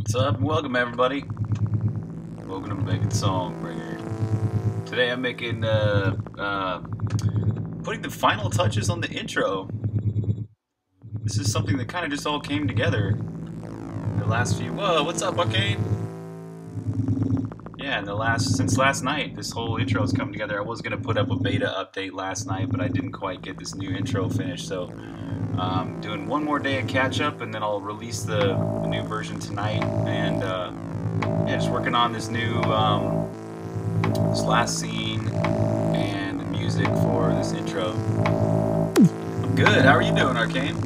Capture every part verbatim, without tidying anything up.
What's up? Welcome everybody. Welcome to R P G Songbringer. Today I'm making uh, uh, putting the final touches on the intro. This is something that kind of just all came together in the last few. Whoa, what's up, Arcane? Yeah, in the last since last night, this whole intro has come together. I was gonna put up a beta update last night, but I didn't quite get this new intro finished, so. Um, doing one more day of catch up, and then I'll release the, the new version tonight. And uh, yeah, just working on this new um, this last scene and the music for this intro. I'm good. How are you doing, Arcane?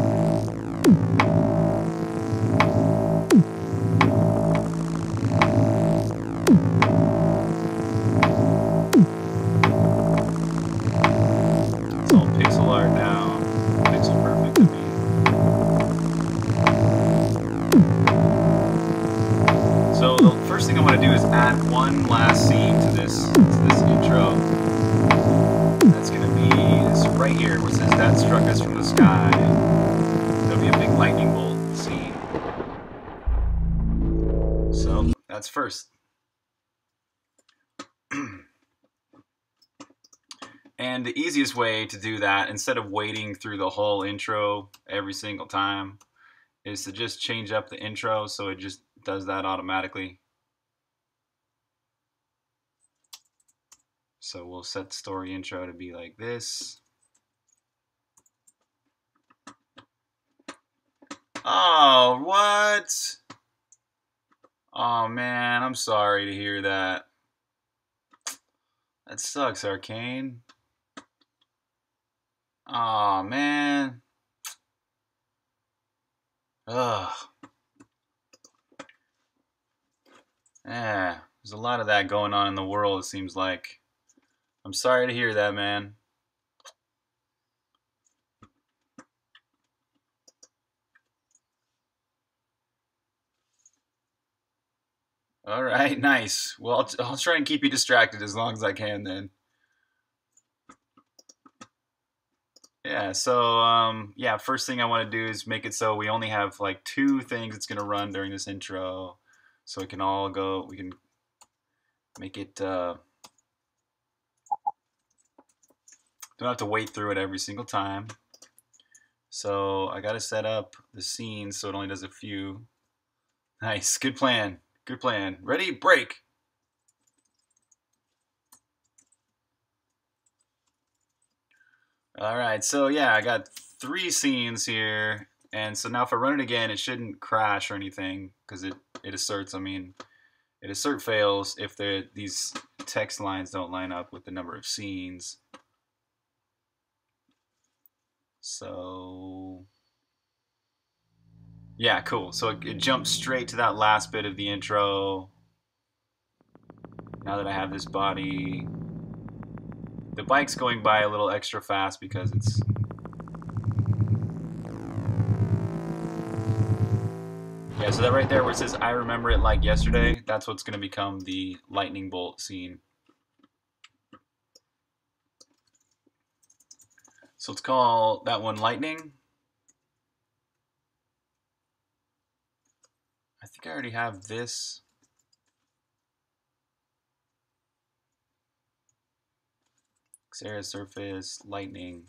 It's all pixel art now. Pixel perfect to me. So the first thing I want to do is add one last scene to this to this intro. That's gonna be this right here, where it says that struck us from the sky. There'll be a big lightning bolt scene. So that's first. And the easiest way to do that, instead of waiting through the whole intro every single time, is to just change up the intro so it just does that automatically. So we'll set the story intro to be like this. Oh, what? Oh man, I'm sorry to hear that. That sucks, Arcane. Oh man. Ugh. Yeah, there's a lot of that going on in the world, it seems like. I'm sorry to hear that, man. All right, nice. Well, I'll, I'll try and keep you distracted as long as I can then. Yeah, so, um, yeah, first thing I want to do is make it so we only have like two things it's going to run during this intro. So we can all go, we can make it, uh, don't have to wait through it every single time. So I got to set up the scene so it only does a few. Nice, good plan, good plan. Ready, break. All right, so yeah, I got three scenes here, and so now if I run it again, it shouldn't crash or anything because it it asserts. I mean, it assert fails if the these text lines don't line up with the number of scenes. So yeah, cool. So it, it jumps straight to that last bit of the intro. Now that I have this body, the bike's going by a little extra fast because it's. Yeah, so that right there where it says, I remember it like yesterday, that's what's going to become the lightning bolt scene. So let's call that one lightning. I think I already have this. Xera surface, lightning.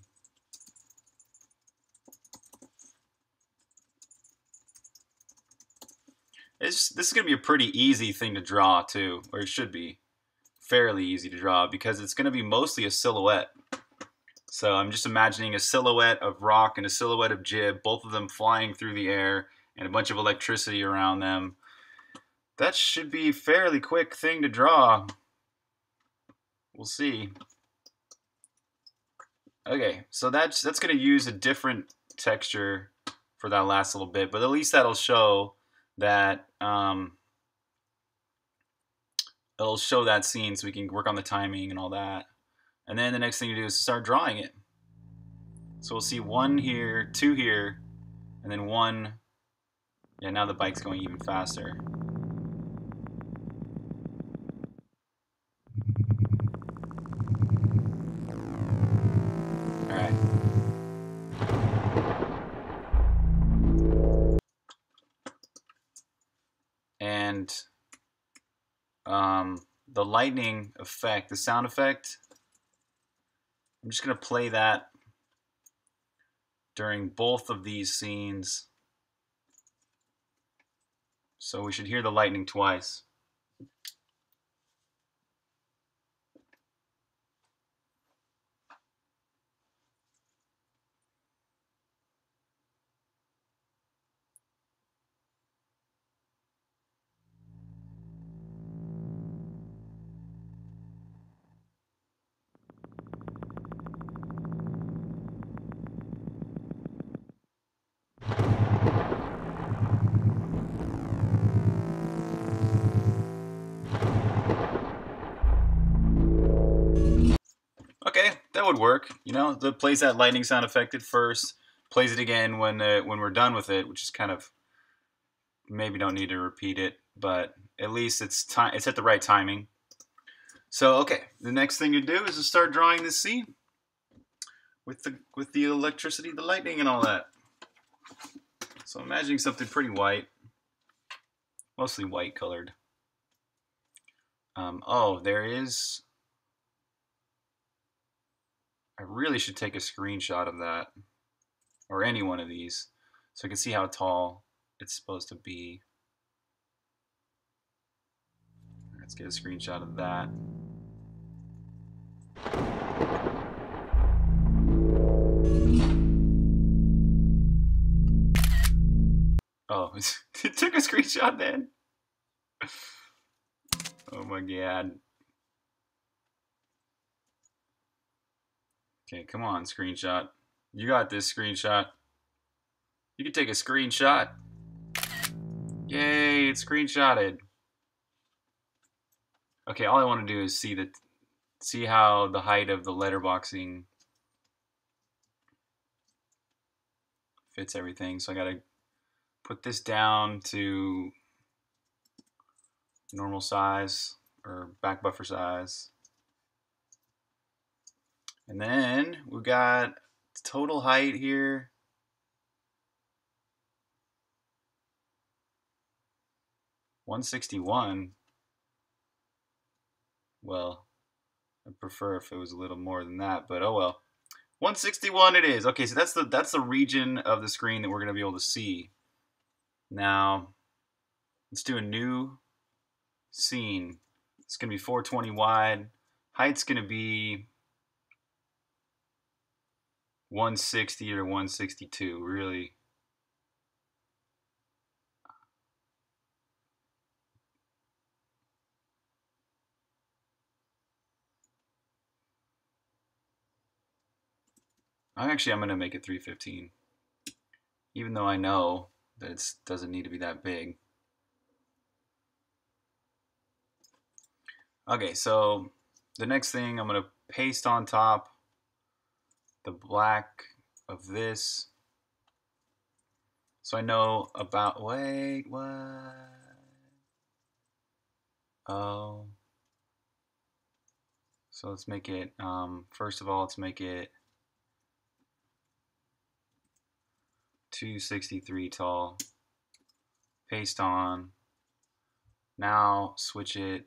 It's, this is going to be a pretty easy thing to draw too, or it should be fairly easy to draw because it's going to be mostly a silhouette. So I'm just imagining a silhouette of rock and a silhouette of jib, both of them flying through the air and a bunch of electricity around them. That should be a fairly quick thing to draw. We'll see. Okay, so that's that's going to use a different texture for that last little bit, but at least that'll show that um, it'll show that scene so we can work on the timing and all that. And then the next thing to do is start drawing it. So we'll see one here, two here, and then one. Yeah, now the bike's going even faster. All right. and um, the lightning effect, the sound effect, I'm just going to play that during both of these scenes. So we should hear the lightning twice. Okay, that would work. You know, the plays that lightning sound effect at first, plays it again when uh, when we're done with it, which is kind of maybe don't need to repeat it, but at least it's time. It's at the right timing. So okay, the next thing to do is to start drawing this scene with the with the electricity, the lightning, and all that. So I'm imagining something pretty white, mostly white colored. Um, oh, there is. I really should take a screenshot of that, or any one of these, so I can see how tall it's supposed to be. Let's get a screenshot of that. Oh, it took a screenshot then. Oh my god. Okay, come on, screenshot. You got this, screenshot. You can take a screenshot. Yay, it's screenshotted. Okay, all I want to do is see the see how the height of the letterboxing fits everything. So I gotta put this down to normal size or back buffer size. And then we've got total height here. one sixty-one. Well, I'd prefer if it was a little more than that, but oh well. one sixty-one it is. Okay, so that's the that's the region of the screen that we're going to be able to see. Now, let's do a new scene. It's going to be four twenty wide. Height's going to be one sixty or one sixty-two, really. Actually, I'm going to make it three fifteen, even though I know that it doesn't need to be that big. Okay, so the next thing I'm going to paste on top the black of this. So I know about, wait, what? Oh. So let's make it, um, first of all, let's make it two sixty-three tall. Paste on. Now switch it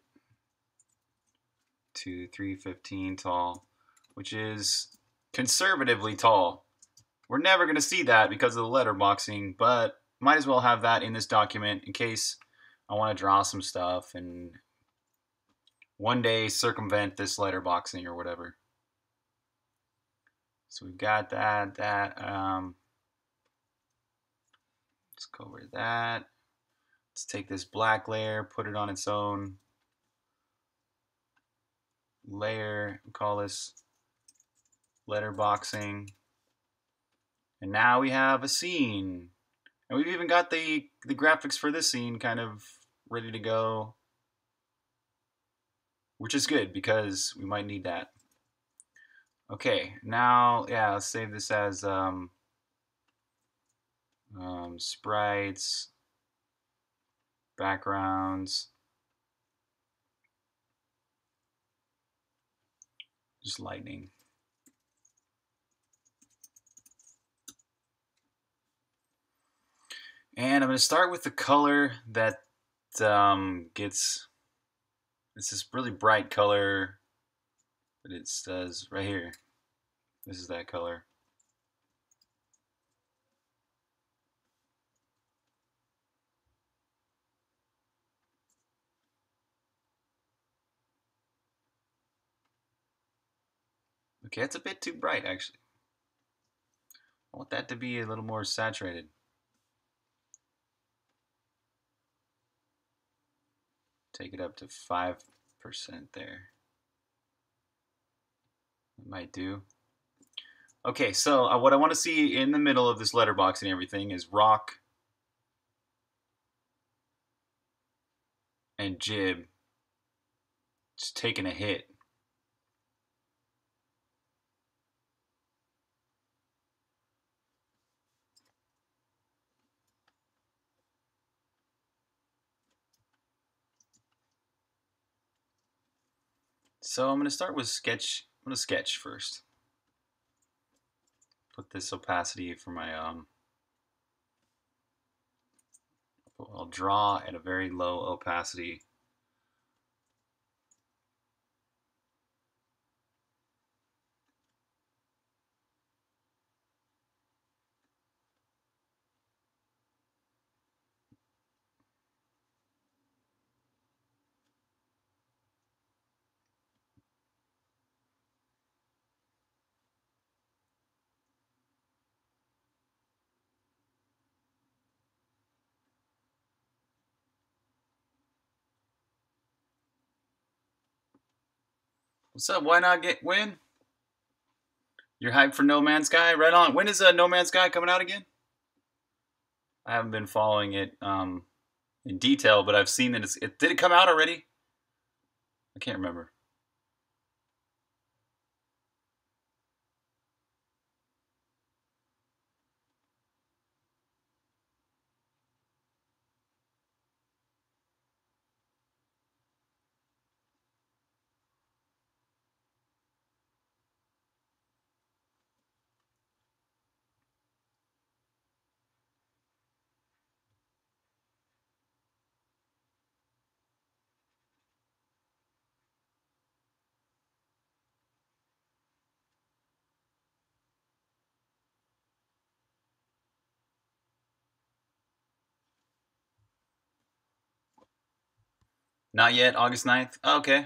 to three fifteen tall, which is conservatively tall. We're never going to see that because of the letterboxing, but might as well have that in this document in case I want to draw some stuff and one day circumvent this letterboxing or whatever. So we've got that, that, um, let's cover that. Let's take this black layer, put it on its own layer, call this letterboxing. And now we have a scene. And we've even got the, the graphics for this scene kind of ready to go, which is good because we might need that. Okay, now, yeah, let's save this as um, um, sprites, backgrounds, just lightning. And I'm going to start with the color that um, gets it's this really bright color that it says right here. This is that color. Okay, it's a bit too bright actually. I want that to be a little more saturated. Take it up to five percent there. It might do. Okay, so uh, what I want to see in the middle of this letterbox and everything is Rock and Jib just taking a hit. So I'm going to start with sketch. I'm going to sketch first. Put this opacity for my um. I'll draw at a very low opacity. What's up? Why not get win? You're hyped for No Man's Sky? Right on. When is uh, No Man's Sky coming out again? I haven't been following it um, in detail, but I've seen that it's. It, did it come out already? I can't remember. Not yet. August ninth. Oh, okay.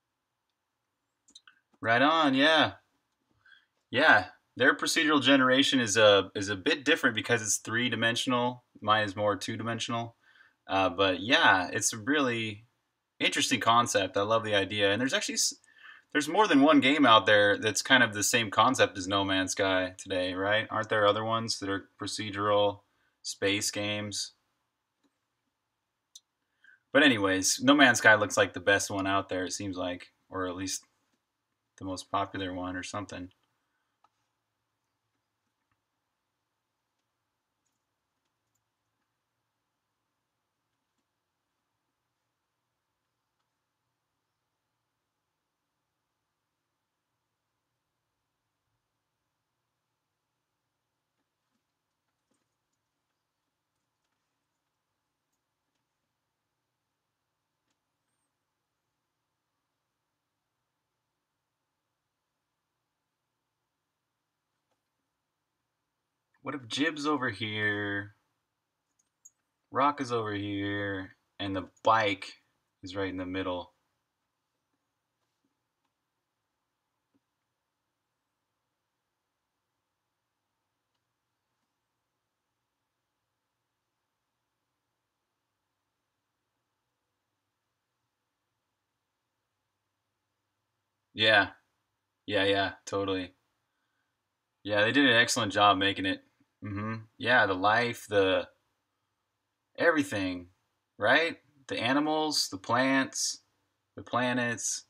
Right on. Yeah. Yeah. Their procedural generation is a is a bit different because it's three dimensional. Mine is more two dimensional. Uh, but yeah, it's a really interesting concept. I love the idea, and there's actually there's more than one game out there that's kind of the same concept as No Man's Sky today, right? Aren't there other ones that are procedural space games? But anyways, No Man's Sky looks like the best one out there. It seems like, or at least the most popular one, or something. What if Jib's over here, Rock is over here, and the bike is right in the middle? Yeah, yeah, yeah, totally. Yeah, they did an excellent job making it. Mm-hmm. Yeah, the life, the everything, right? The animals, the plants, the planets.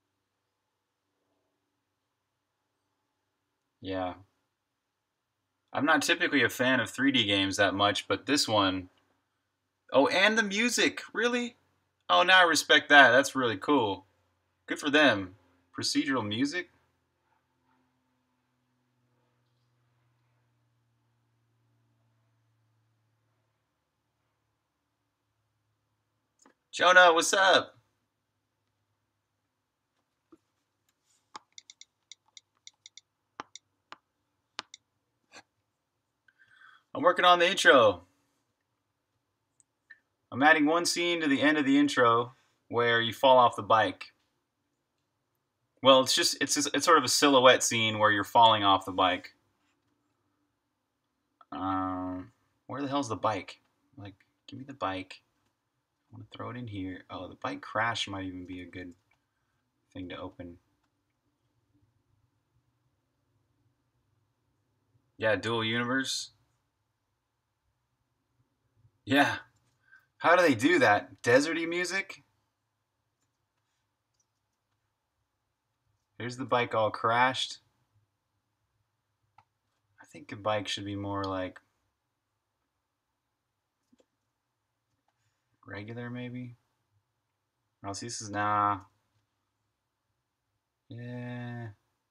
Yeah. I'm not typically a fan of three D games that much, but this one. Oh, and the music. Really? Oh, now I respect that. That's really cool. Good for them. Procedural music? Jonah, what's up? I'm working on the intro. I'm adding one scene to the end of the intro where you fall off the bike. Well, it's just it's just, it's sort of a silhouette scene where you're falling off the bike. Um, where the hell's the bike? Like, give me the bike. I want to throw it in here. Oh, the bike crash might even be a good thing to open. Yeah, dual universe. Yeah. How do they do that? Deserty music? Here's the bike all crashed. I think a bike should be more like regular, maybe. Oh, see, this is nah. Yeah.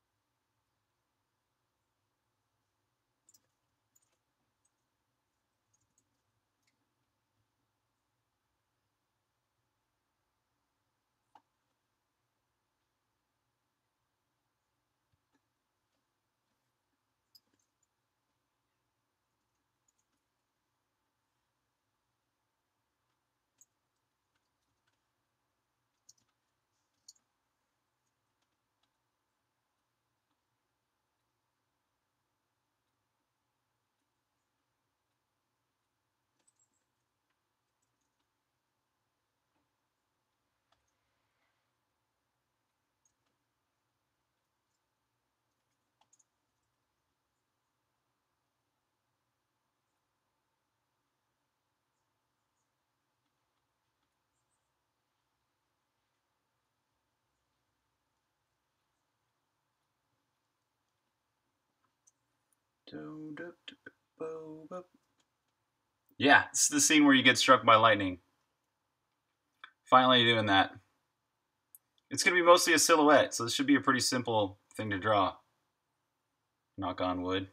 Yeah, this is the scene where you get struck by lightning. Finally doing that. It's going to be mostly a silhouette, so this should be a pretty simple thing to draw. Knock on wood.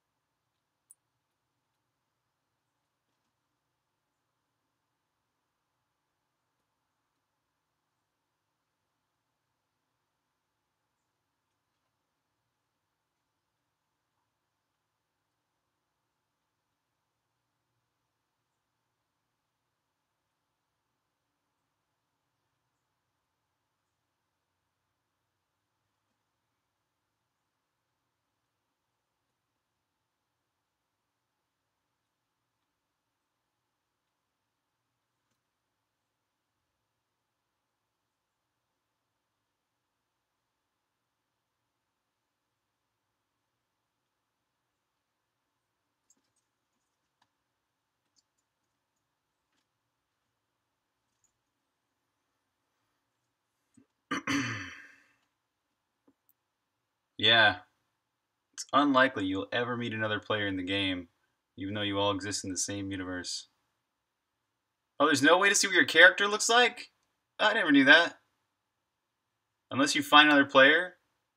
Yeah, it's unlikely you'll ever meet another player in the game, even though you all exist in the same universe. Oh, there's no way to see what your character looks like? I never knew that. Unless you find another player?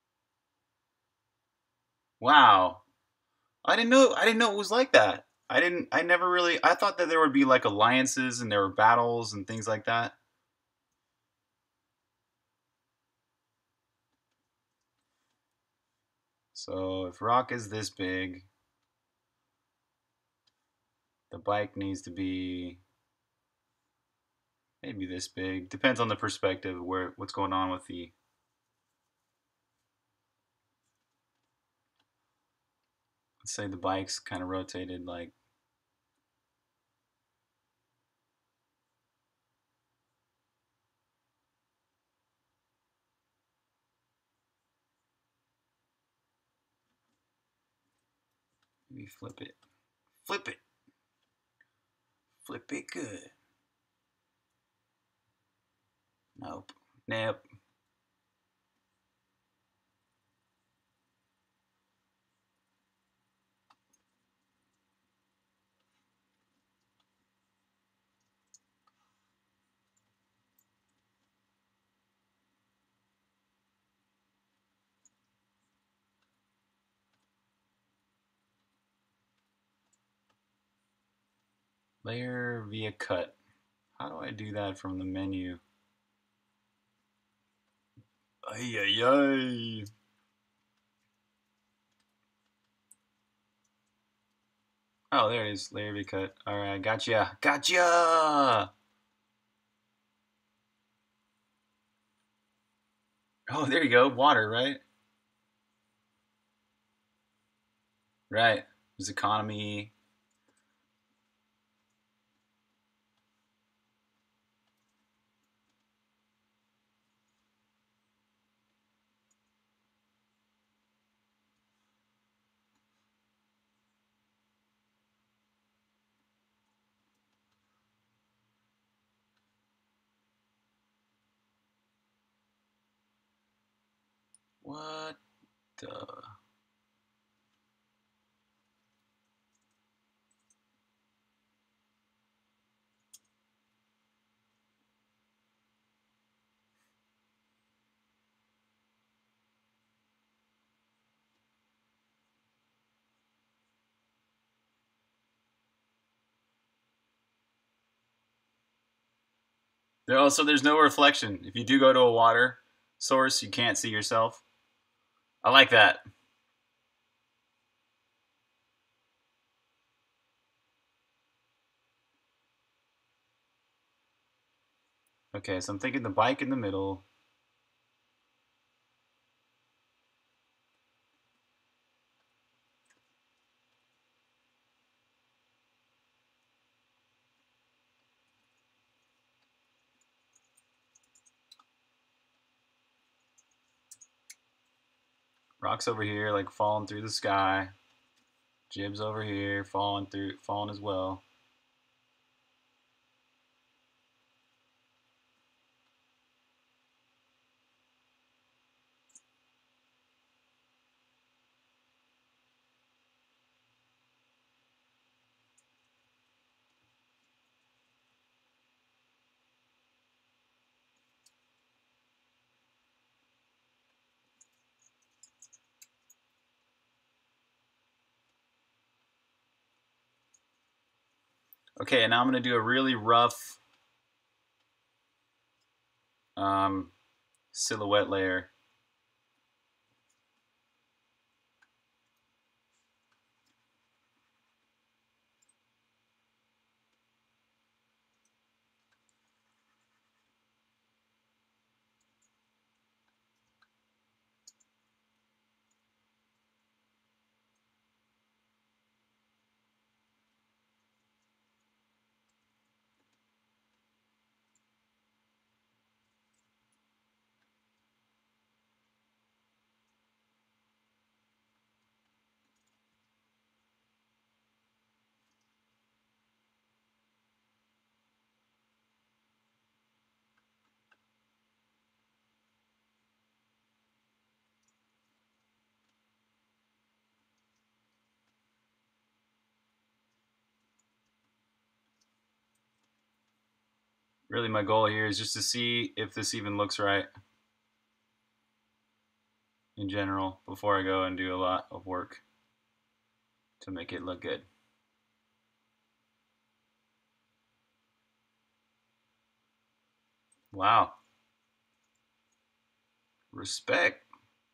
Wow. I didn't know I didn't know it was like that. I didn't I never really I thought that there would be like alliances and there were battles and things like that. So if rock is this big, the bike needs to be maybe this big. Depends on the perspective of where what's going on with the. Let's say the bike's kind of rotated like. Maybe flip it. Flip it. Flip it good. Nope. Nope. Layer via cut. How do I do that from the menu? Ay, ay, ay. Oh, there it is. Layer be cut. Alright, gotcha. Gotcha! Oh, there you go. Water, right? Right. There's economy. What the? There also there's no reflection. If you do go to a water source, you can't see yourself. I like that. Okay, so I'm thinking the bike in the middle. Rocks over here, like falling through the sky. Jibs over here, falling through, falling as well. Okay, and now I'm gonna do a really rough um, silhouette layer. Really, my goal here is just to see if this even looks right in general before I go and do a lot of work to make it look good. Wow. Respect.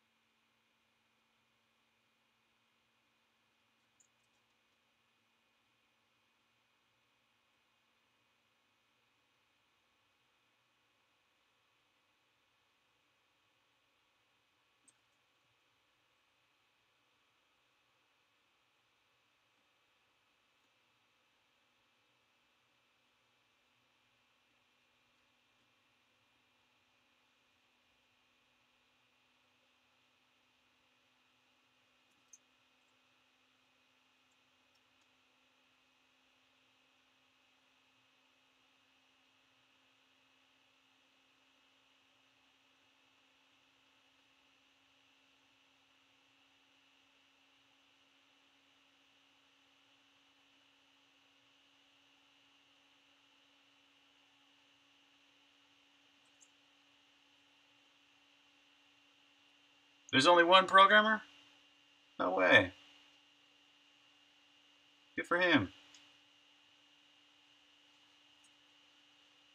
There's only one programmer? No way. Good for him.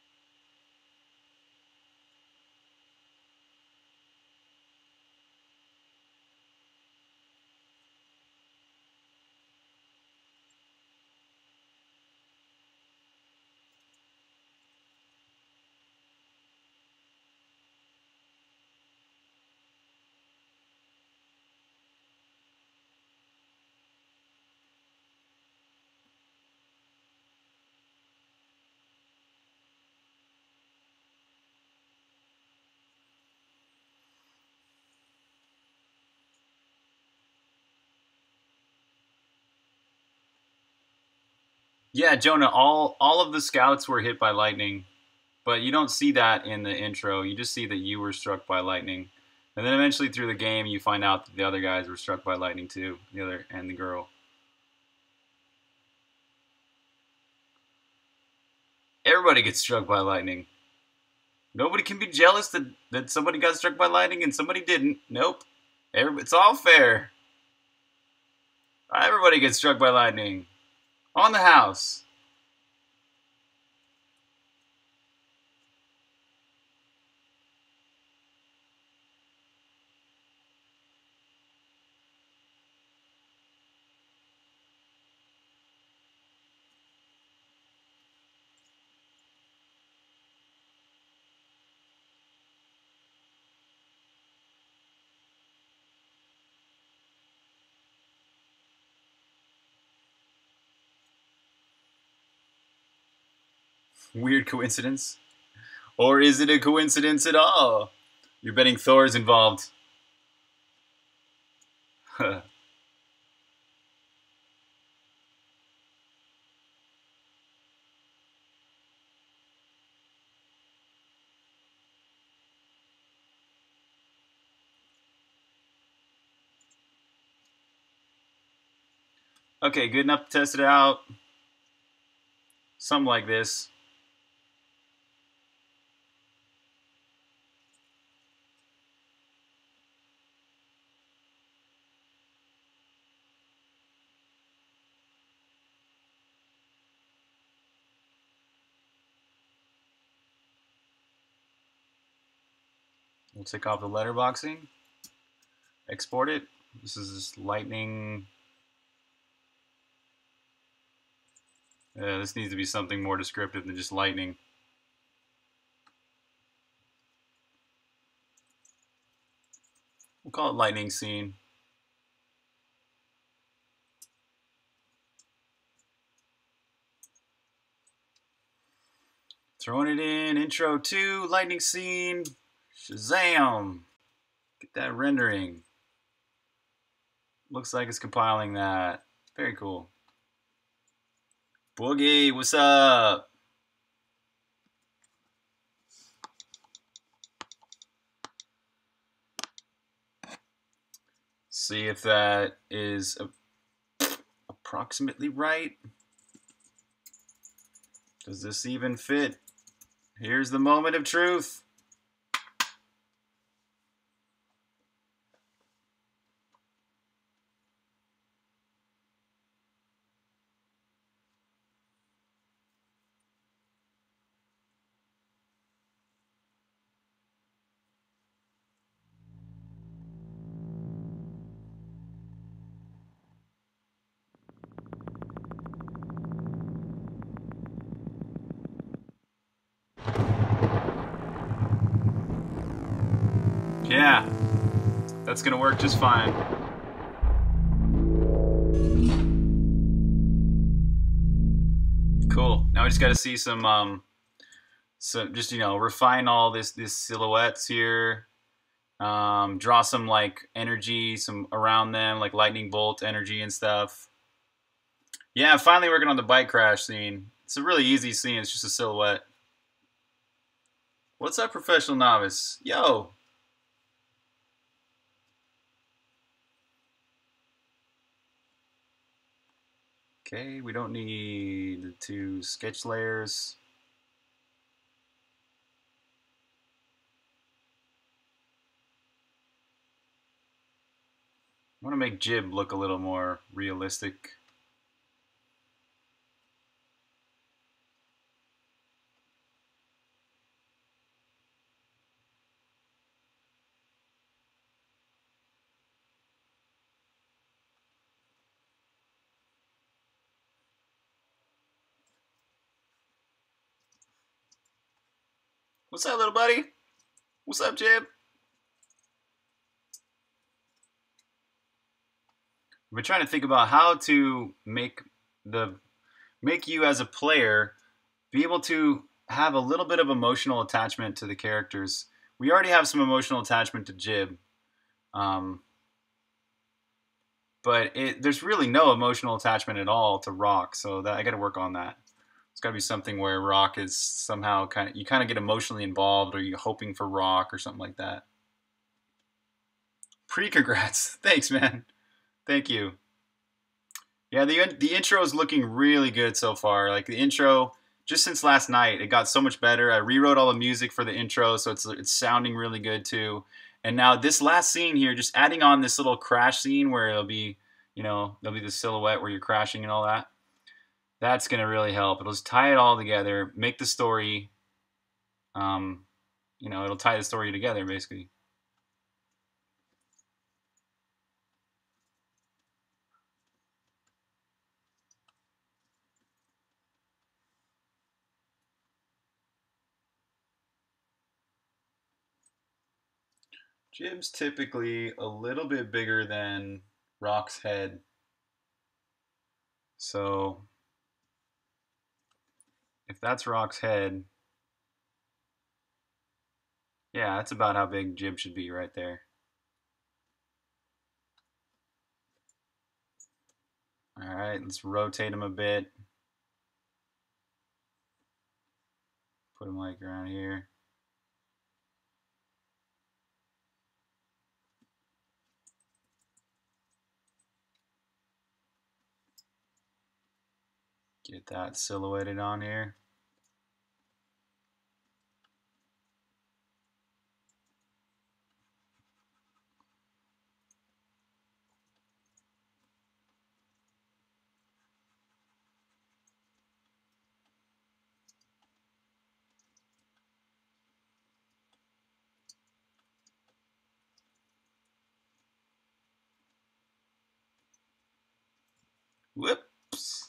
Yeah, Jonah, all all of the scouts were hit by lightning, but you don't see that in the intro. You just see that you were struck by lightning. And then eventually through the game you find out that the other guys were struck by lightning too, the other and the girl. Everybody gets struck by lightning. Nobody can be jealous that, that somebody got struck by lightning and somebody didn't. Nope. Everybody, it's all fair. Everybody gets struck by lightning. On the house. Weird coincidence. Or is it a coincidence at all? You're betting Thor's involved. Okay, good enough to test it out. Something like this. We'll take off the letterboxing. Export it. This is lightning. Uh, this needs to be something more descriptive than just lightning. We'll call it lightning scene. Throwing it in, intro two, lightning scene, Shazam! Get that rendering. Looks like it's compiling that. Very cool. Boogie, what's up? See if that is a, approximately right. Does this even fit? Here's the moment of truth. Yeah, that's gonna work just fine. Cool. Now we just got to see some, um, some just you know, refine all this this silhouettes here. Um, draw some like energy, some around them, like lightning bolt energy and stuff. Yeah, finally working on the bike crash scene. It's a really easy scene. It's just a silhouette. What's up, professional novice? Yo. Okay, we don't need the two sketch layers. I want to make Jib look a little more realistic. What's up, little buddy? What's up, Jib? I've been trying to think about how to make the make you as a player be able to have a little bit of emotional attachment to the characters. We already have some emotional attachment to Jib. Um, but it, there's really no emotional attachment at all to rock. So that I got to work on that. It's got to be something where rock is somehow kind of you kind of get emotionally involved, or you're hoping for rock or something like that. Pre-congrats, thanks, man. Thank you. Yeah, the the intro is looking really good so far. Like the intro, just since last night, it got so much better. I rewrote all the music for the intro, so it's it's sounding really good too. And now this last scene here, just adding on this little crash scene where it'll be, you know, there'll be the silhouette where you're crashing and all that. That's gonna really help. It'll just tie it all together, make the story, um, you know, it'll tie the story together basically. Jib's typically a little bit bigger than Rock's head. So if that's Rock's head, yeah, that's about how big Jib should be right there. All right, let's rotate him a bit. Put him like around here. Get that silhouetted on here. Whoops.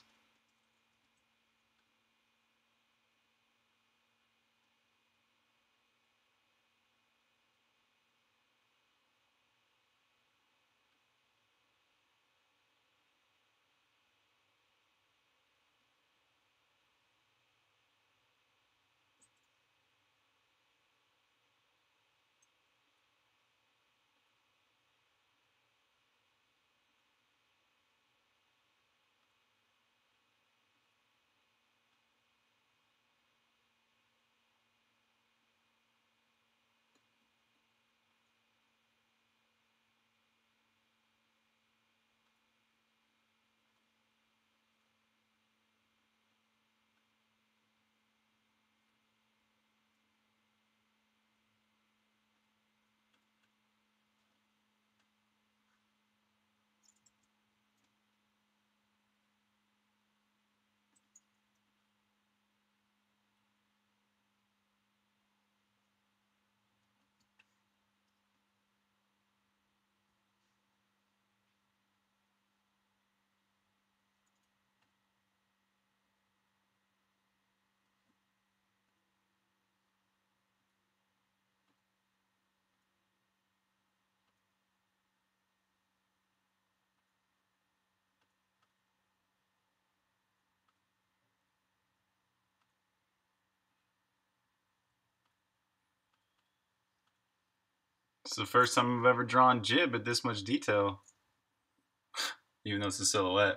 It's the first time I've ever drawn Jib at this much detail, even though it's a silhouette.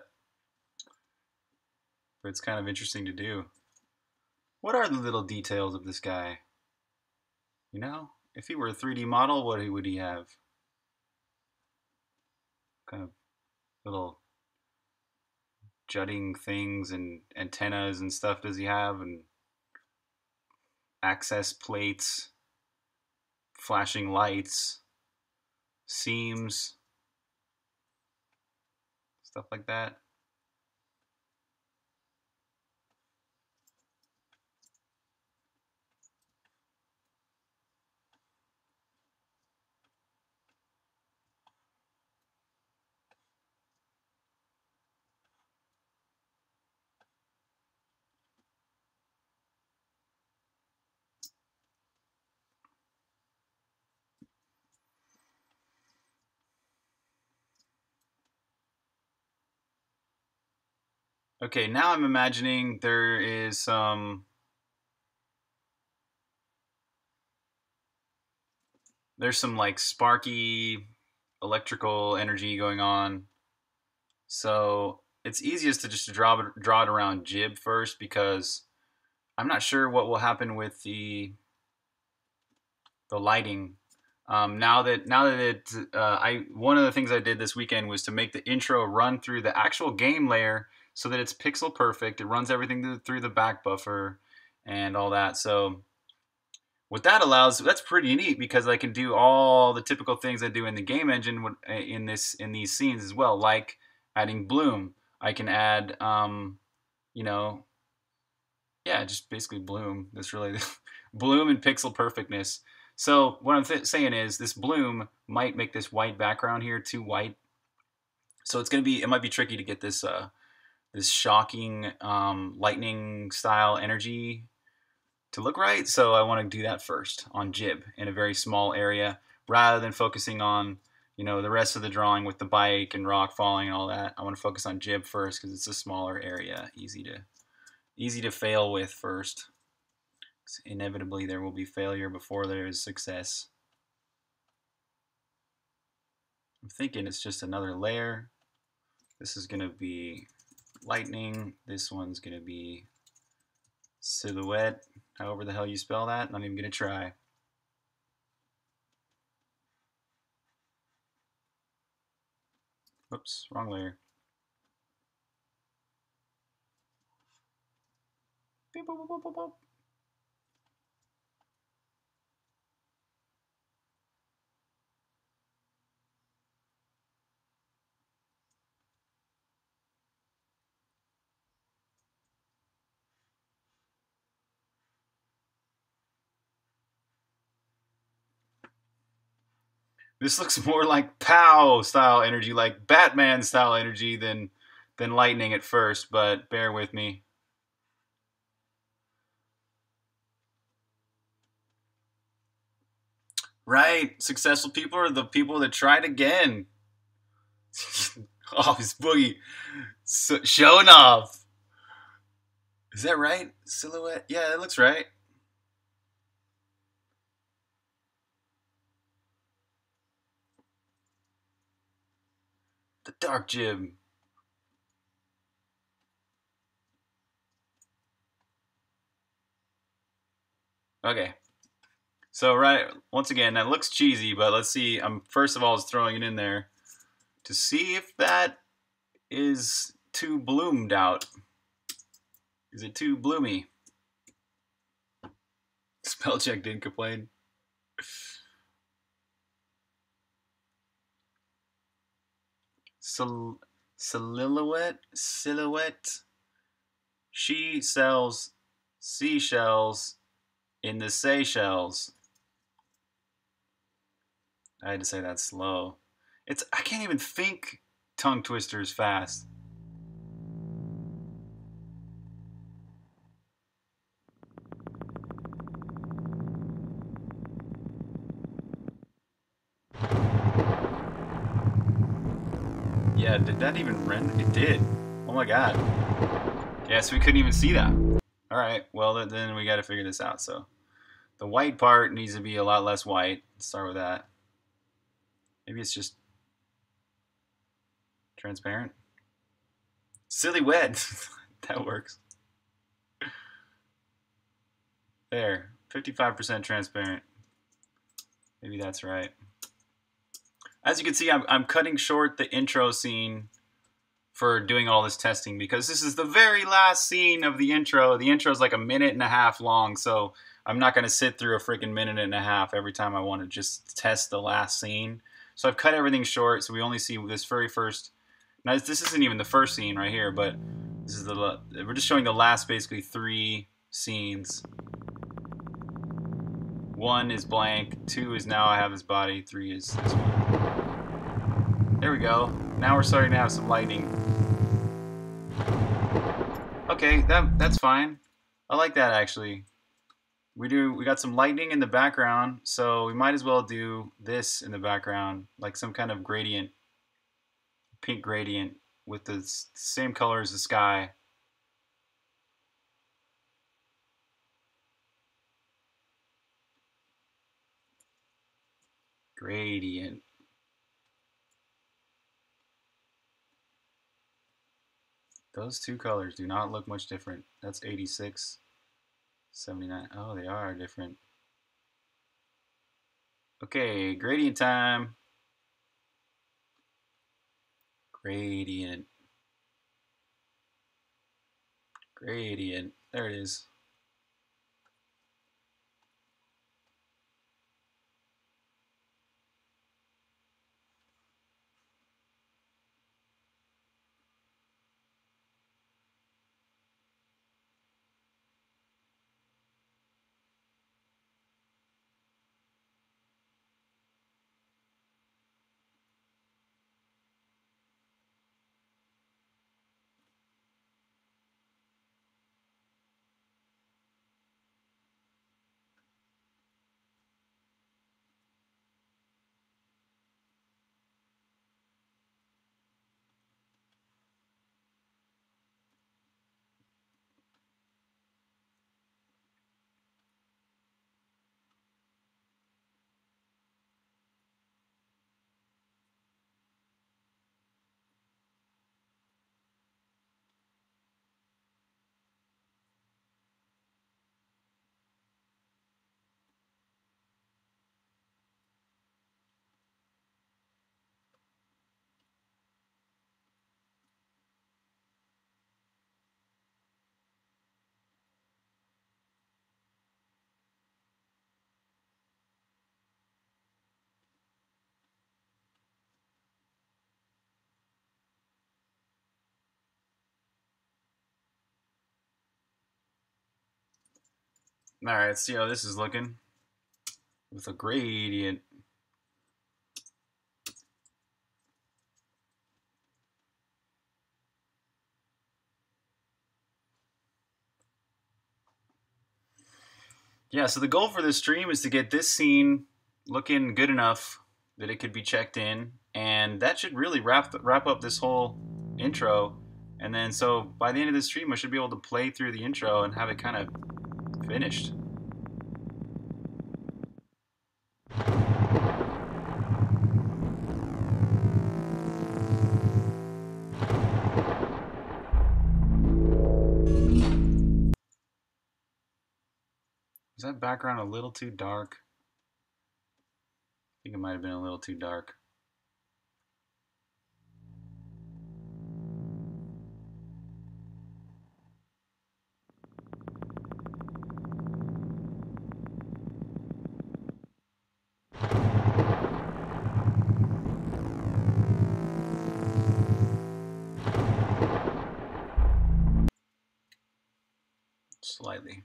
But it's kind of interesting to do. What are the little details of this guy? You know, if he were a three D model, what would he have? Kind of little jutting things and antennas and stuff does he have? And access plates, flashing lights, seams, stuff like that. Okay, now I'm imagining there is some there's some like sparky electrical energy going on. So it's easiest to just draw it, draw it around Jib first, because I'm not sure what will happen with the the lighting. Um, now that now that it, uh, I one of the things I did this weekend was to make the intro run through the actual game layer so that it's pixel perfect. It runs everything through, through the back buffer and all that. So what that allows, that's pretty neat, because I can do all the typical things I do in the game engine in this in these scenes as well, like adding bloom. I can add, um, you know, yeah, just basically bloom. That's really bloom and pixel perfectness. So what I'm th- saying is, this bloom might make this white background here too white. So it's gonna be, it might be tricky to get this uh, this shocking um, lightning style energy to look right. So I want to do that first on Jib in a very small area, rather than focusing on, you know, the rest of the drawing with the bike and rock falling and all that. I want to focus on Jib first because it's a smaller area, easy to easy to fail with first. Inevitably, there will be failure before there is success. I'm thinking it's just another layer. This is going to be lightning. This one's going to be silhouette. However the hell you spell that, not even going to try. Oops, wrong layer. Beep, boop, boop, boop, boop. This looks more like POW style energy, like Batman style energy than than lightning at first, but bear with me. Right, successful people are the people that tried again. Oh, this boogie so, showing off. Is that right? Silhouette? Yeah, that looks right. The dark Jib. Okay. So right, once again, that looks cheesy, but let's see. I'm first of all just throwing it in there to see if that is too bloomed out. Is it too bloomy? Spell check didn't complain. Sil- silhouette, silhouette. She sells seashells in the Seychelles. I had to say that slow. It's I can't even think tongue twisters fast. Yeah, did that even render? It did. Oh my god. Yes, we couldn't even see that. All right, well then we got to figure this out. So the white part needs to be a lot less white. Let's start with that. Maybe it's just transparent. Silly wet. That works. There, fifty-five percent transparent. Maybe that's right. As you can see, I'm, I'm cutting short the intro scene for doing all this testing, because this is the very last scene of the intro. The intro is like a minute and a half long, so I'm not going to sit through a freaking minute and a half every time I want to just test the last scene. So I've cut everything short, so we only see this very first. Now this isn't even the first scene right here, but this is the we're just showing the last basically three scenes. One is blank, two is now I have his body, three is this one. There we go. Now we're starting to have some lightning. Okay, that that's fine. I like that actually. We do we got some lightning in the background, so we might as well do this in the background, like some kind of gradient, pink gradient with the same color as the sky. Gradient. Those two colors do not look much different. That's eighty-six, seventy-nine. Oh, they are different. Okay, gradient time. Gradient. Gradient. There it is. Alright, let's see how this is looking with a gradient. Yeah, so the goal for this stream is to get this scene looking good enough that it could be checked in, and that should really wrap wrap up this whole intro. And then, so by the end of the stream, I should be able to play through the intro and have it kind of finished. Is that background a little too dark? I think it might have been a little too dark. Slightly.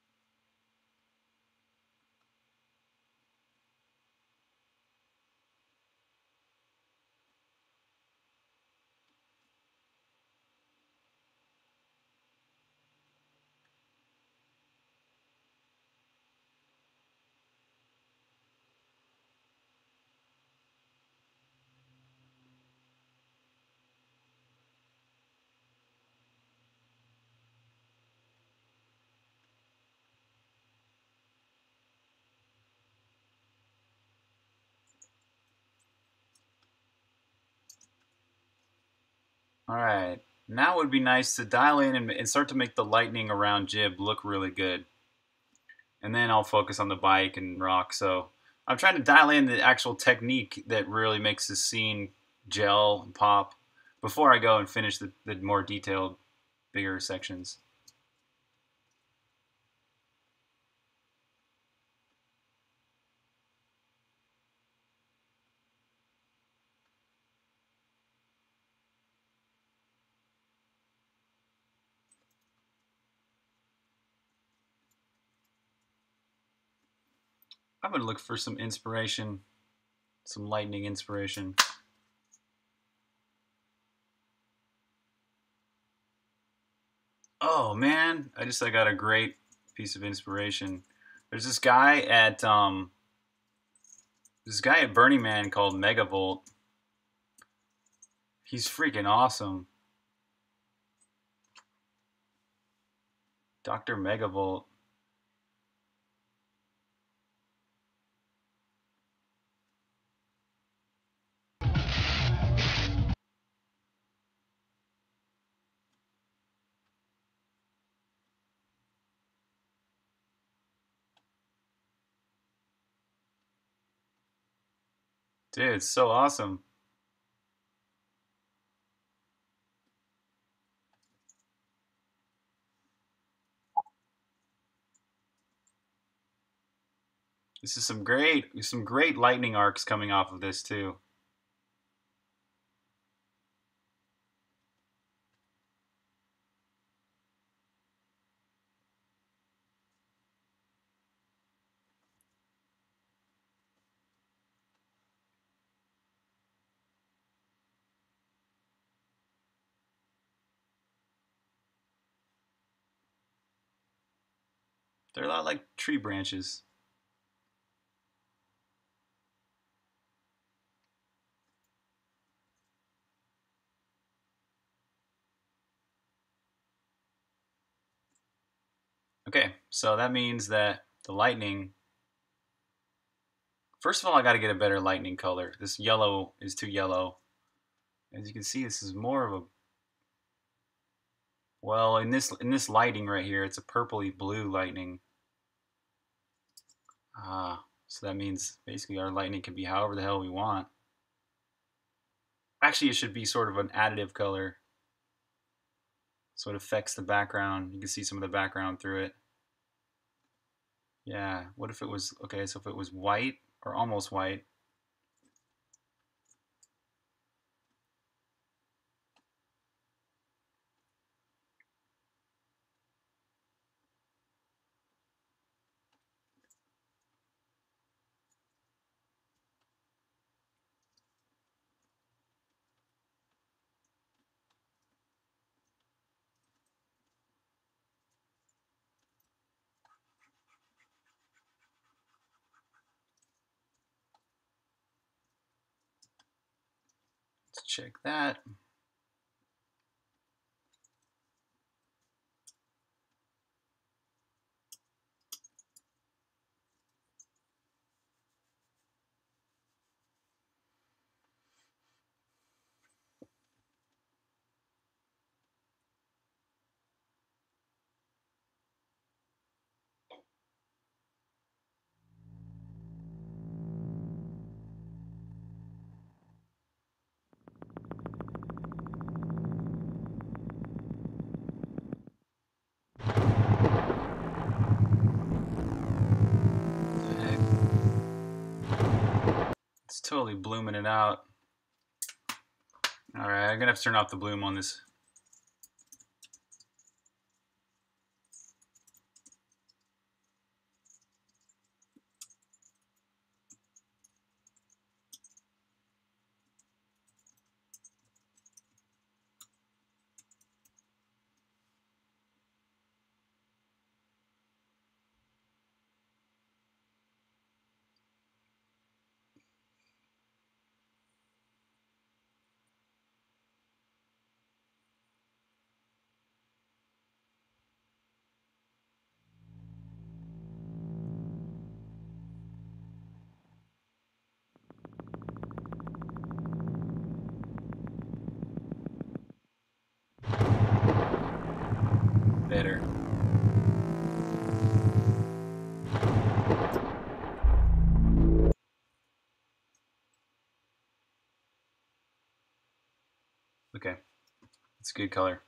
All right, now it would be nice to dial in and, and start to make the lightning around Jib look really good. And then I'll focus on the bike and rock. So I'm trying to dial in the actual technique that really makes this scene gel and pop before I go and finish the, the more detailed, bigger sections. I'm going to look for some inspiration, some lightning inspiration. Oh man, I just I got a great piece of inspiration. There's this guy at um this guy at Burning Man called Megavolt. He's freaking awesome. Doctor Megavolt. Dude, it's so awesome. This is some great, some great lightning arcs coming off of this too. They're a lot like tree branches. Okay, so that means that the lightning. First of all, I got to get a better lightning color. This yellow is too yellow. As you can see, this is more of a, well, in this in this lighting right here, it's a purpley blue lightning. Ah, so that means basically our lightning can be however the hell we want. Actually, it should be sort of an additive color, so it affects the background. You can see some of the background through it. Yeah, what if it was, okay, so if it was white or almost white. Let's check that. It's totally blooming it out. All right, I'm gonna have to turn off the bloom on this. Better. Okay, it's a good color.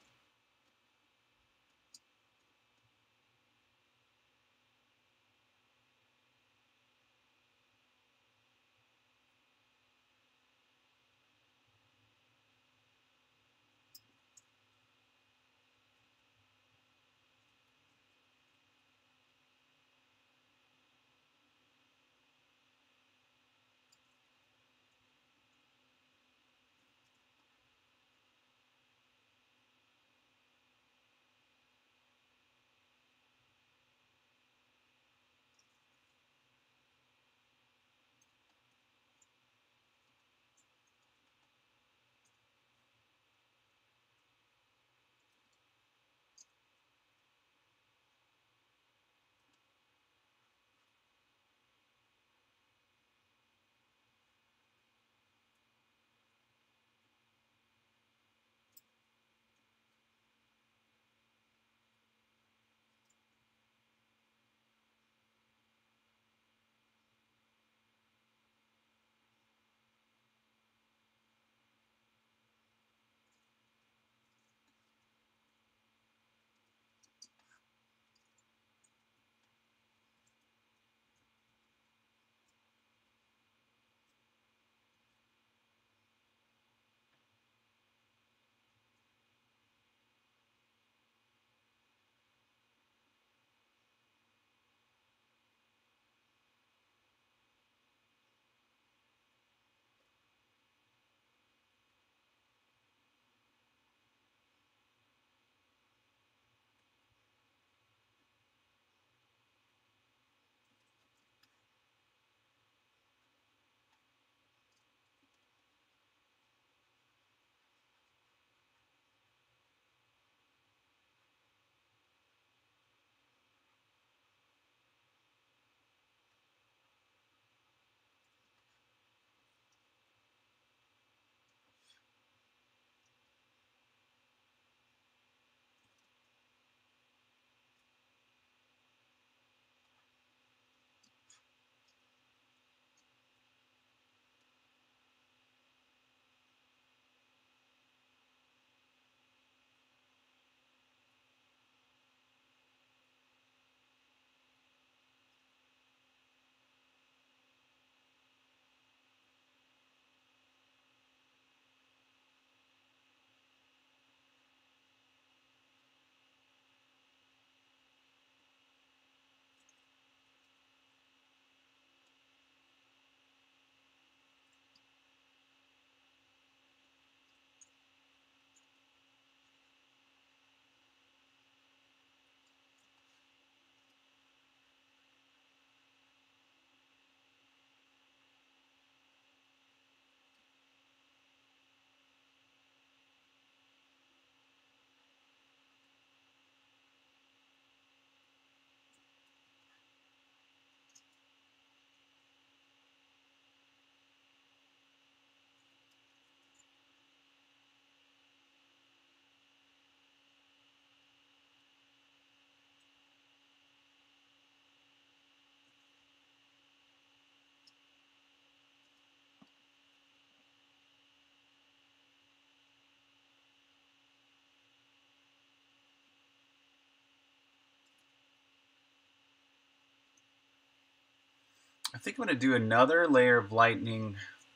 I think I'm going to do another layer of lightning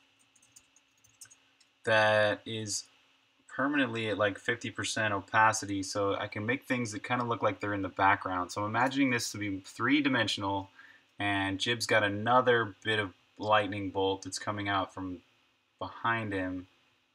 that is permanently at like fifty percent opacity, so I can make things that kind of look like they're in the background. So I'm imagining this to be three-dimensional, and Jib's got another bit of lightning bolt that's coming out from behind him.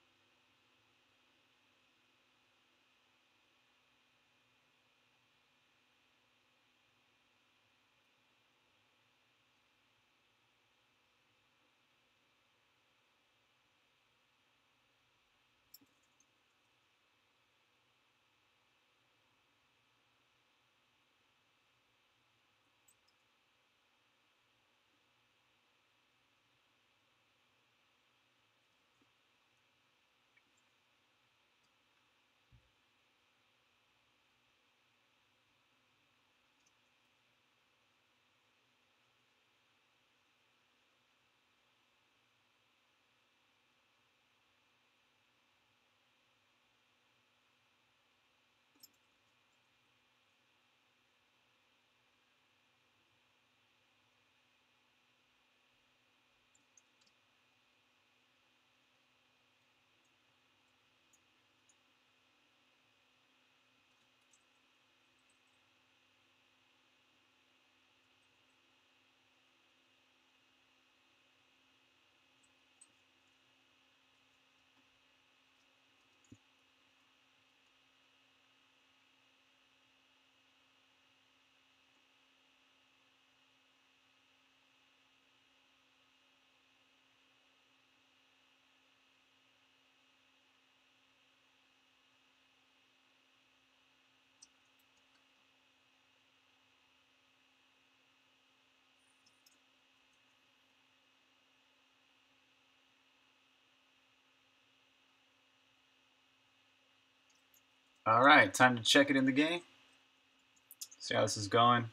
All right, time to check it in the game. See how this is going.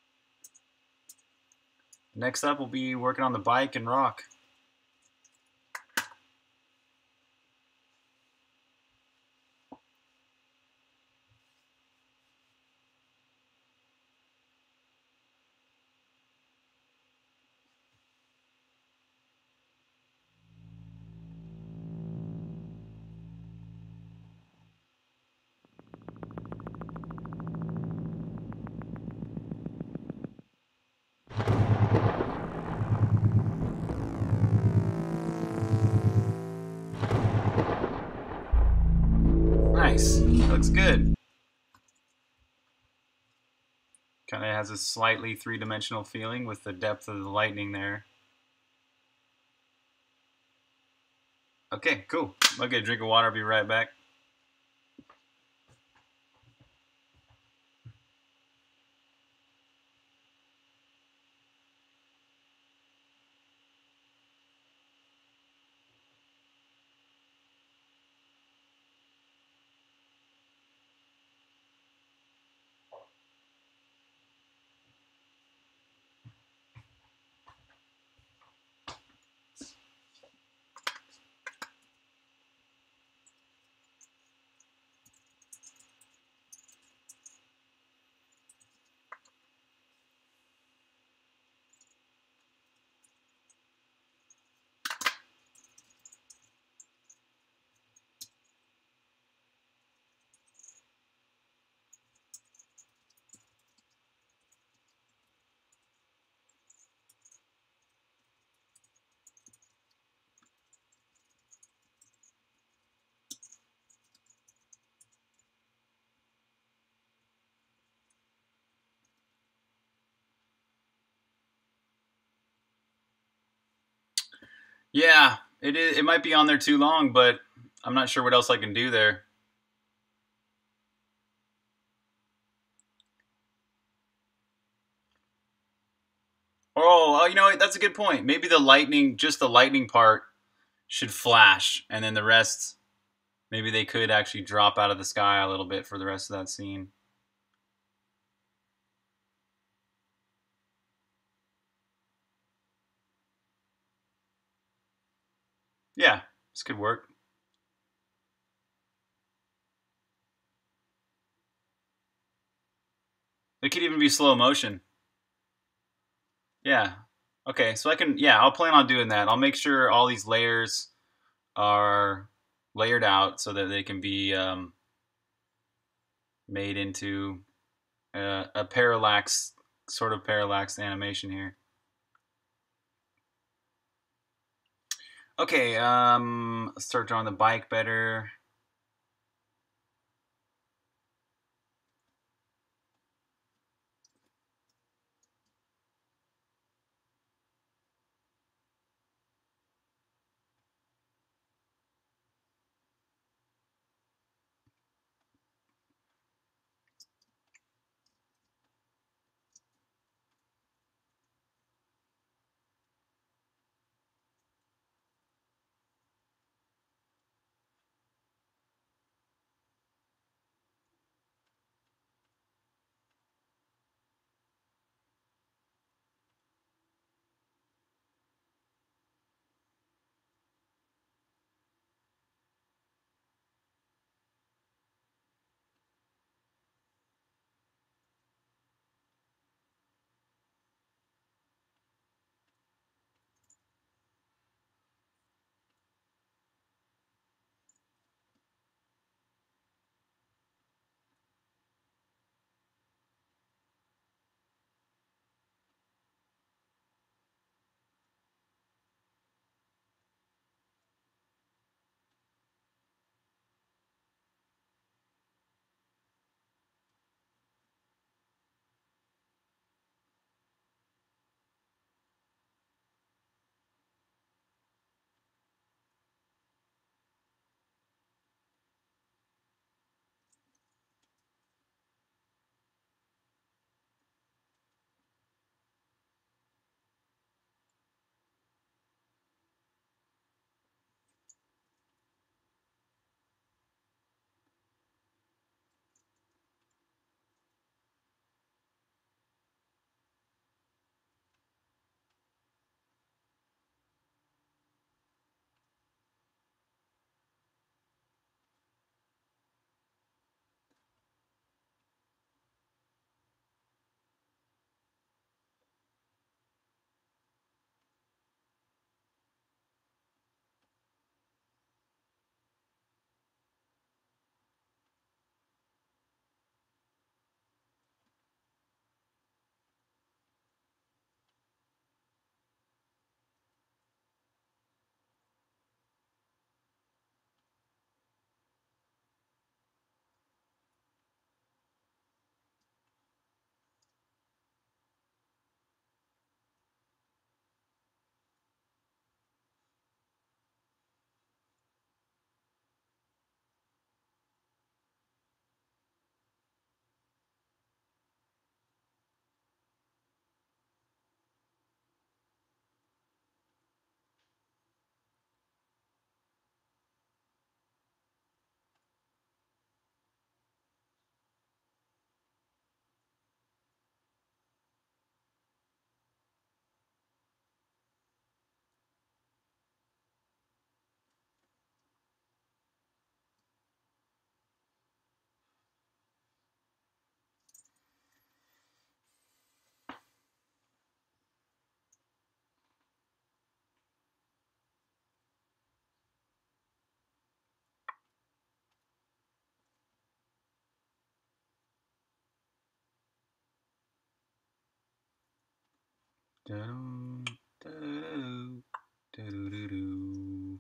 Next up, we'll be working on the bike and rock. Nice. Looks good. Kind of has a slightly three-dimensional feeling with the depth of the lightning there. Okay, cool. I'll get a drink of water. I'll be right back. Yeah, it is. It might be on there too long, but I'm not sure what else I can do there. Oh, you know what? That's a good point. Maybe the lightning, just the lightning part, should flash, and then the rest, maybe they could actually drop out of the sky a little bit for the rest of that scene. Yeah, this could work. It could even be slow motion. Yeah. Okay, so I can, yeah, I'll plan on doing that. I'll make sure all these layers are layered out so that they can be um, made into a, a parallax, sort of parallax animation here. Okay, um, let's start drawing the bike better. Da-dum, da-doo, da-doo-doo-doo.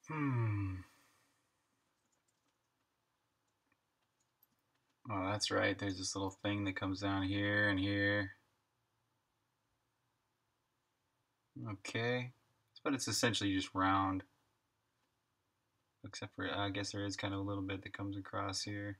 Hmm. Oh, that's right. There's this little thing that comes down here and here. Okay. But it's essentially just round. Except for, I guess there is kind of a little bit that comes across here.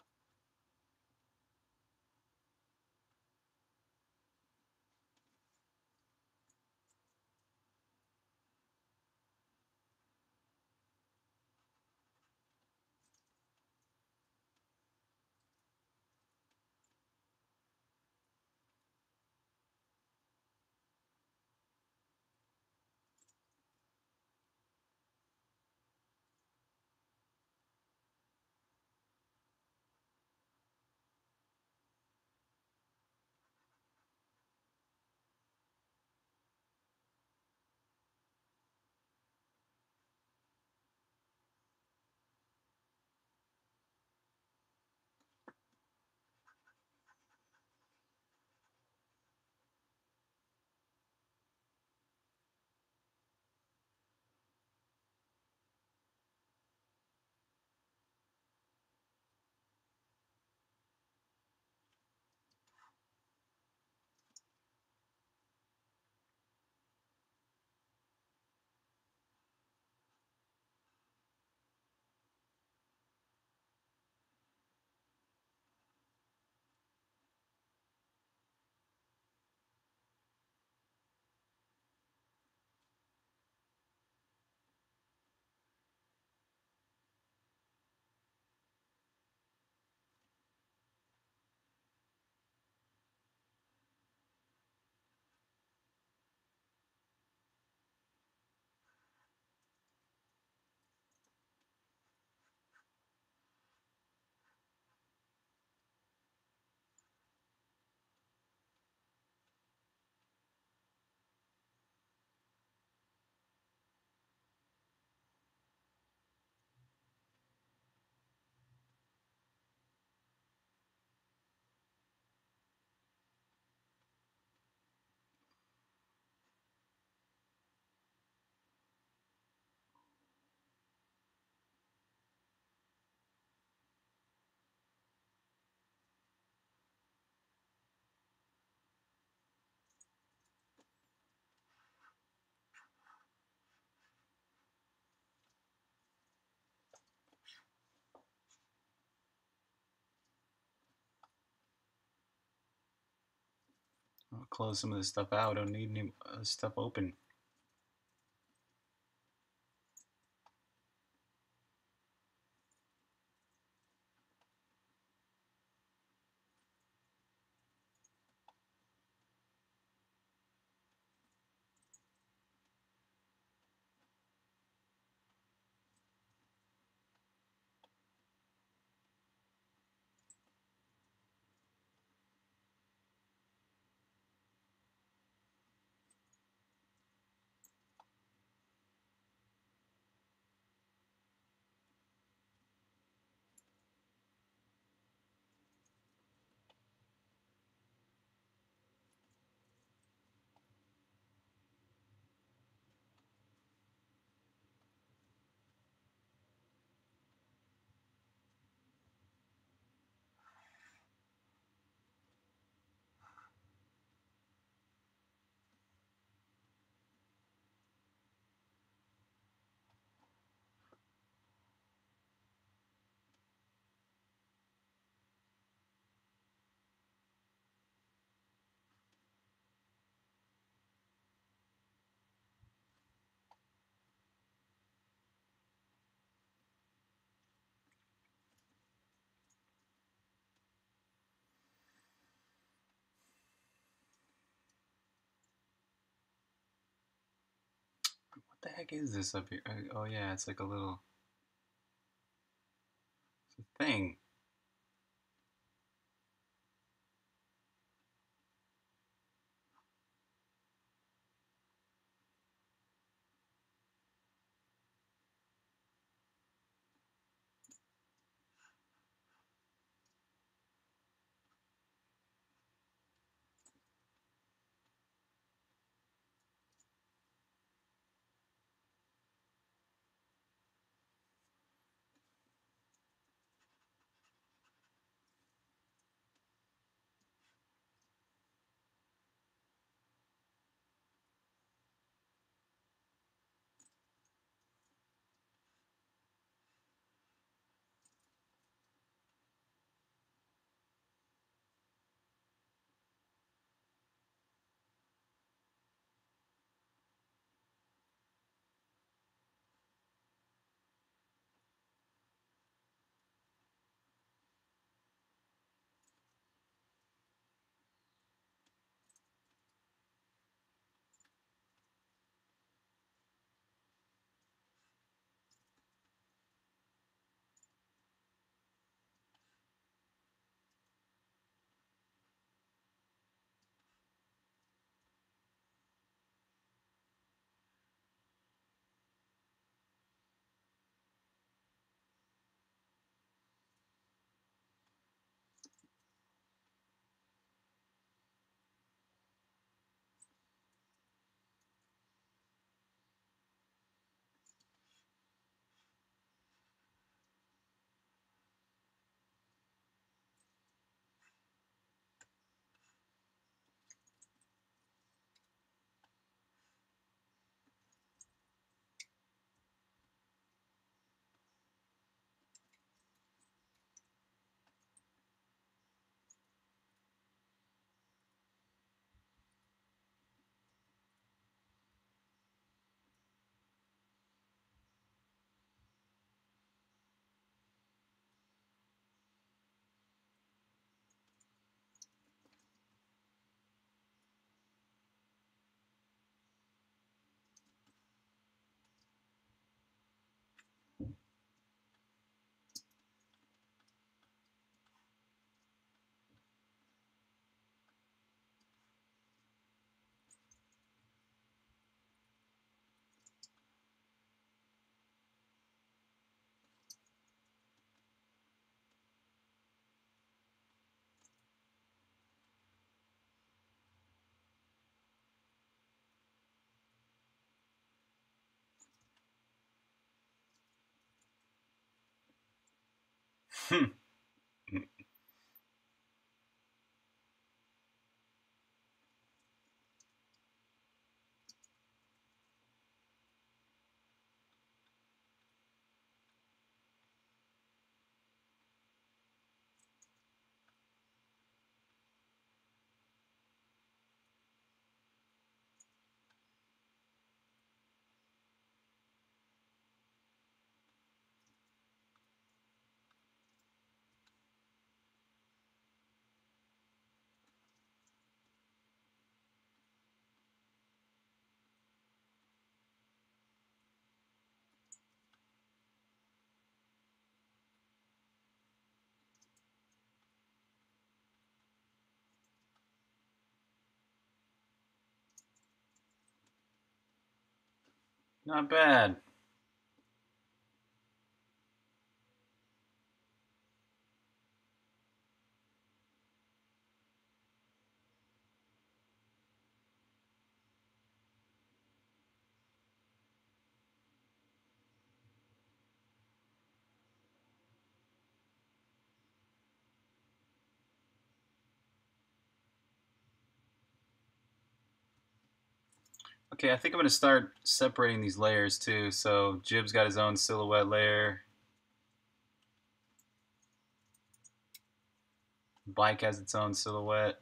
I'll close some of this stuff out. I don't need any uh, stuff open. What the heck is this up here? Oh, yeah, it's like a little it's a thing. Not bad. Okay, I think I'm going to start separating these layers too. So Jib's got his own silhouette layer. Bike has its own silhouette.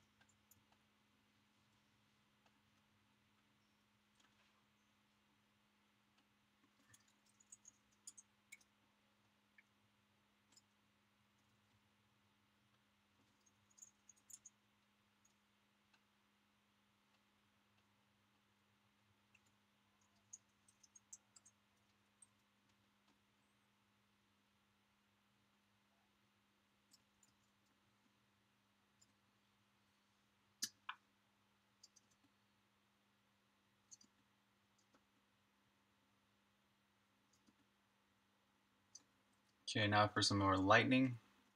Okay, now for some more lightning.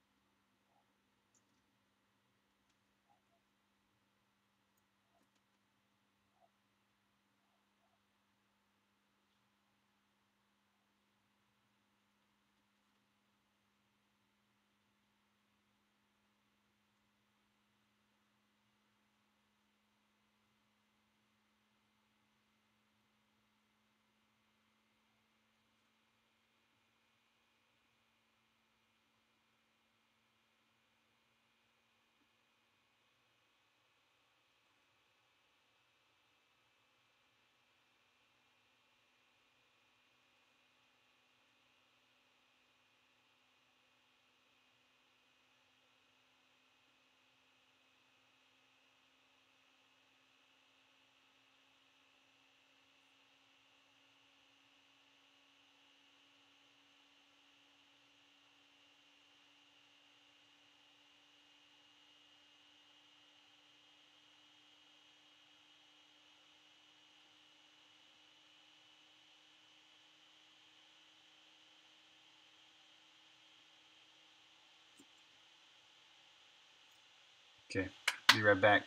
Okay, be right back.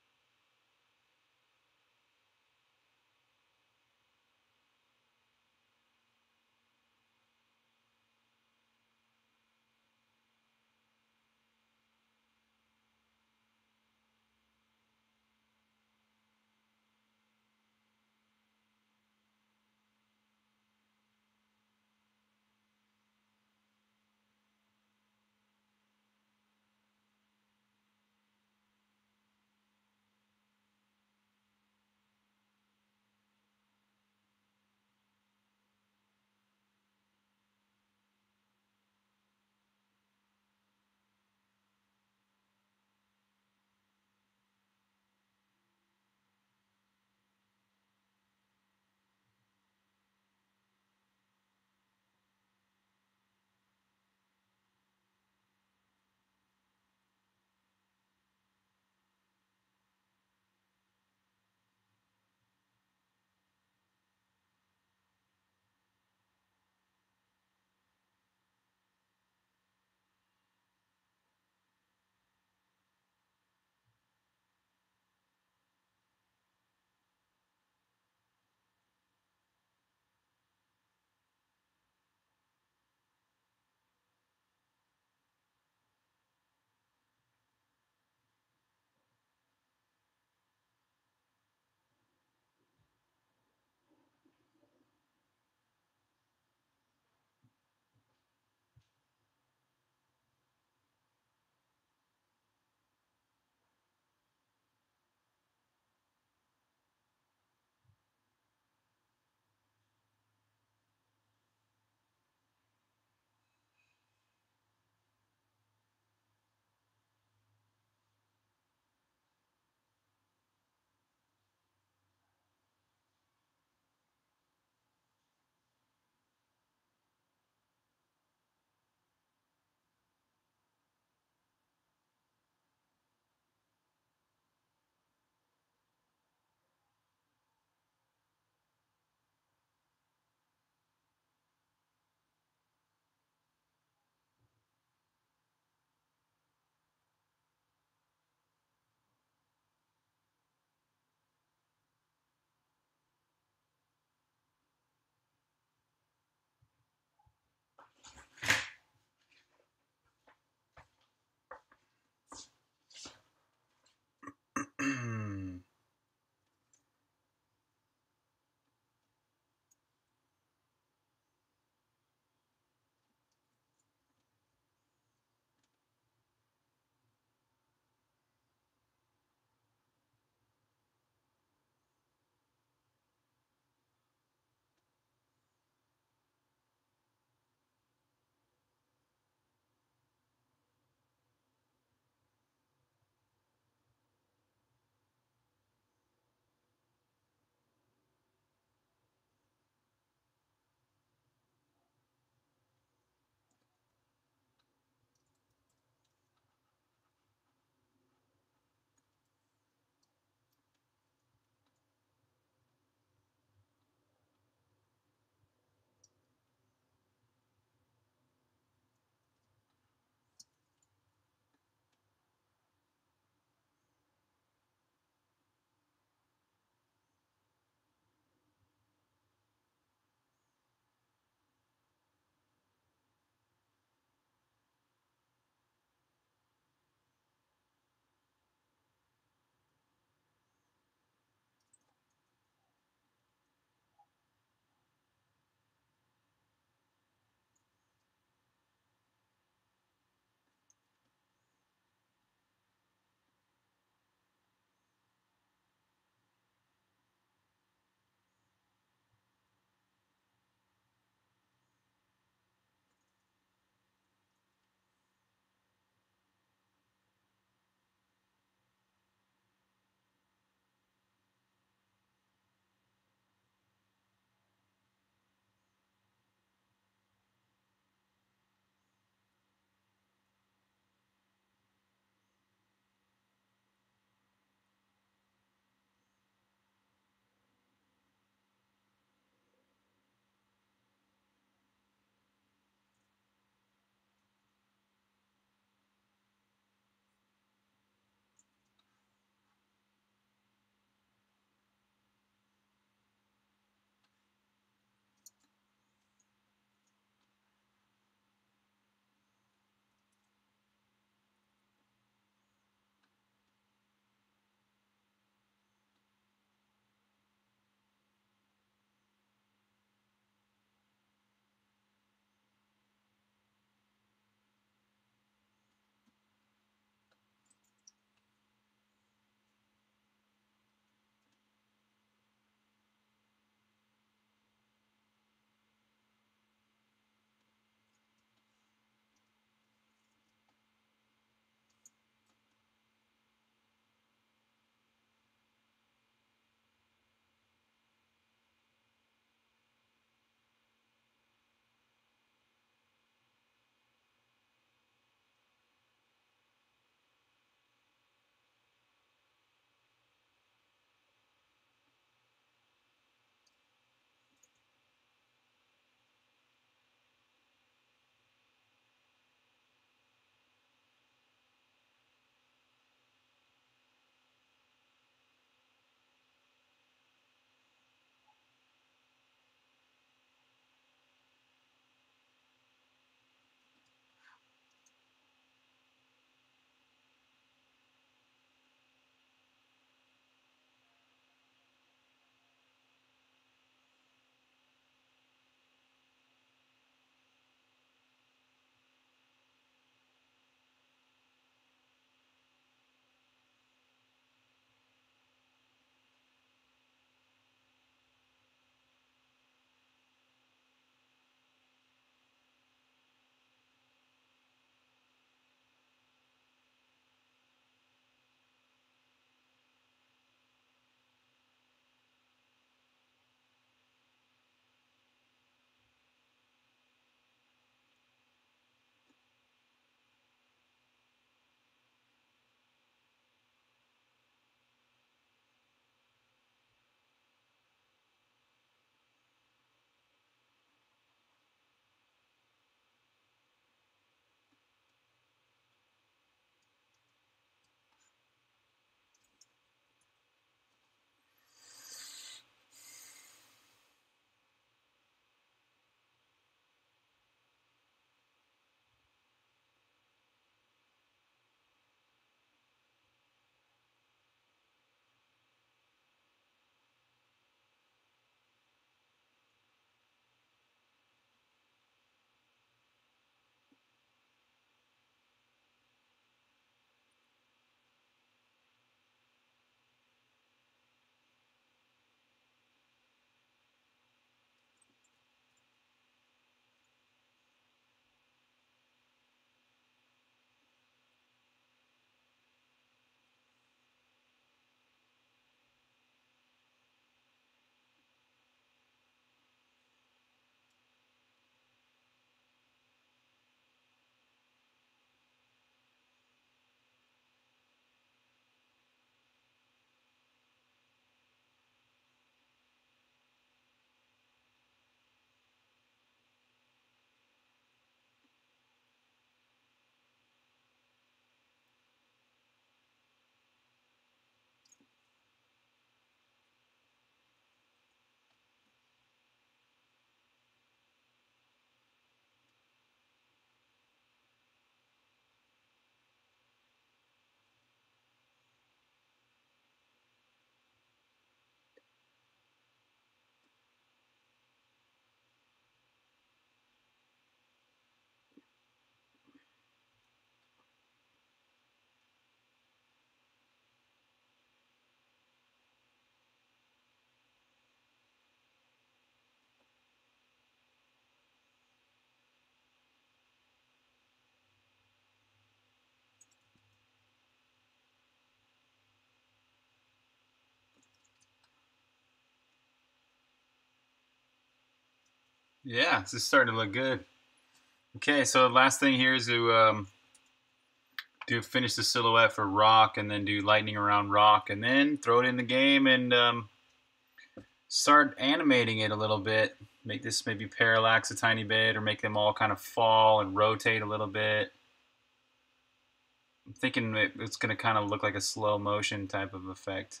Yeah, this is starting to look good. Okay, so last thing here is to um, do finish the silhouette for rock, and then do lightning around rock, and then throw it in the game and um, start animating it a little bit. Make this maybe parallax a tiny bit, or make them all kind of fall and rotate a little bit. I'm thinking it's going to kind of look like a slow motion type of effect.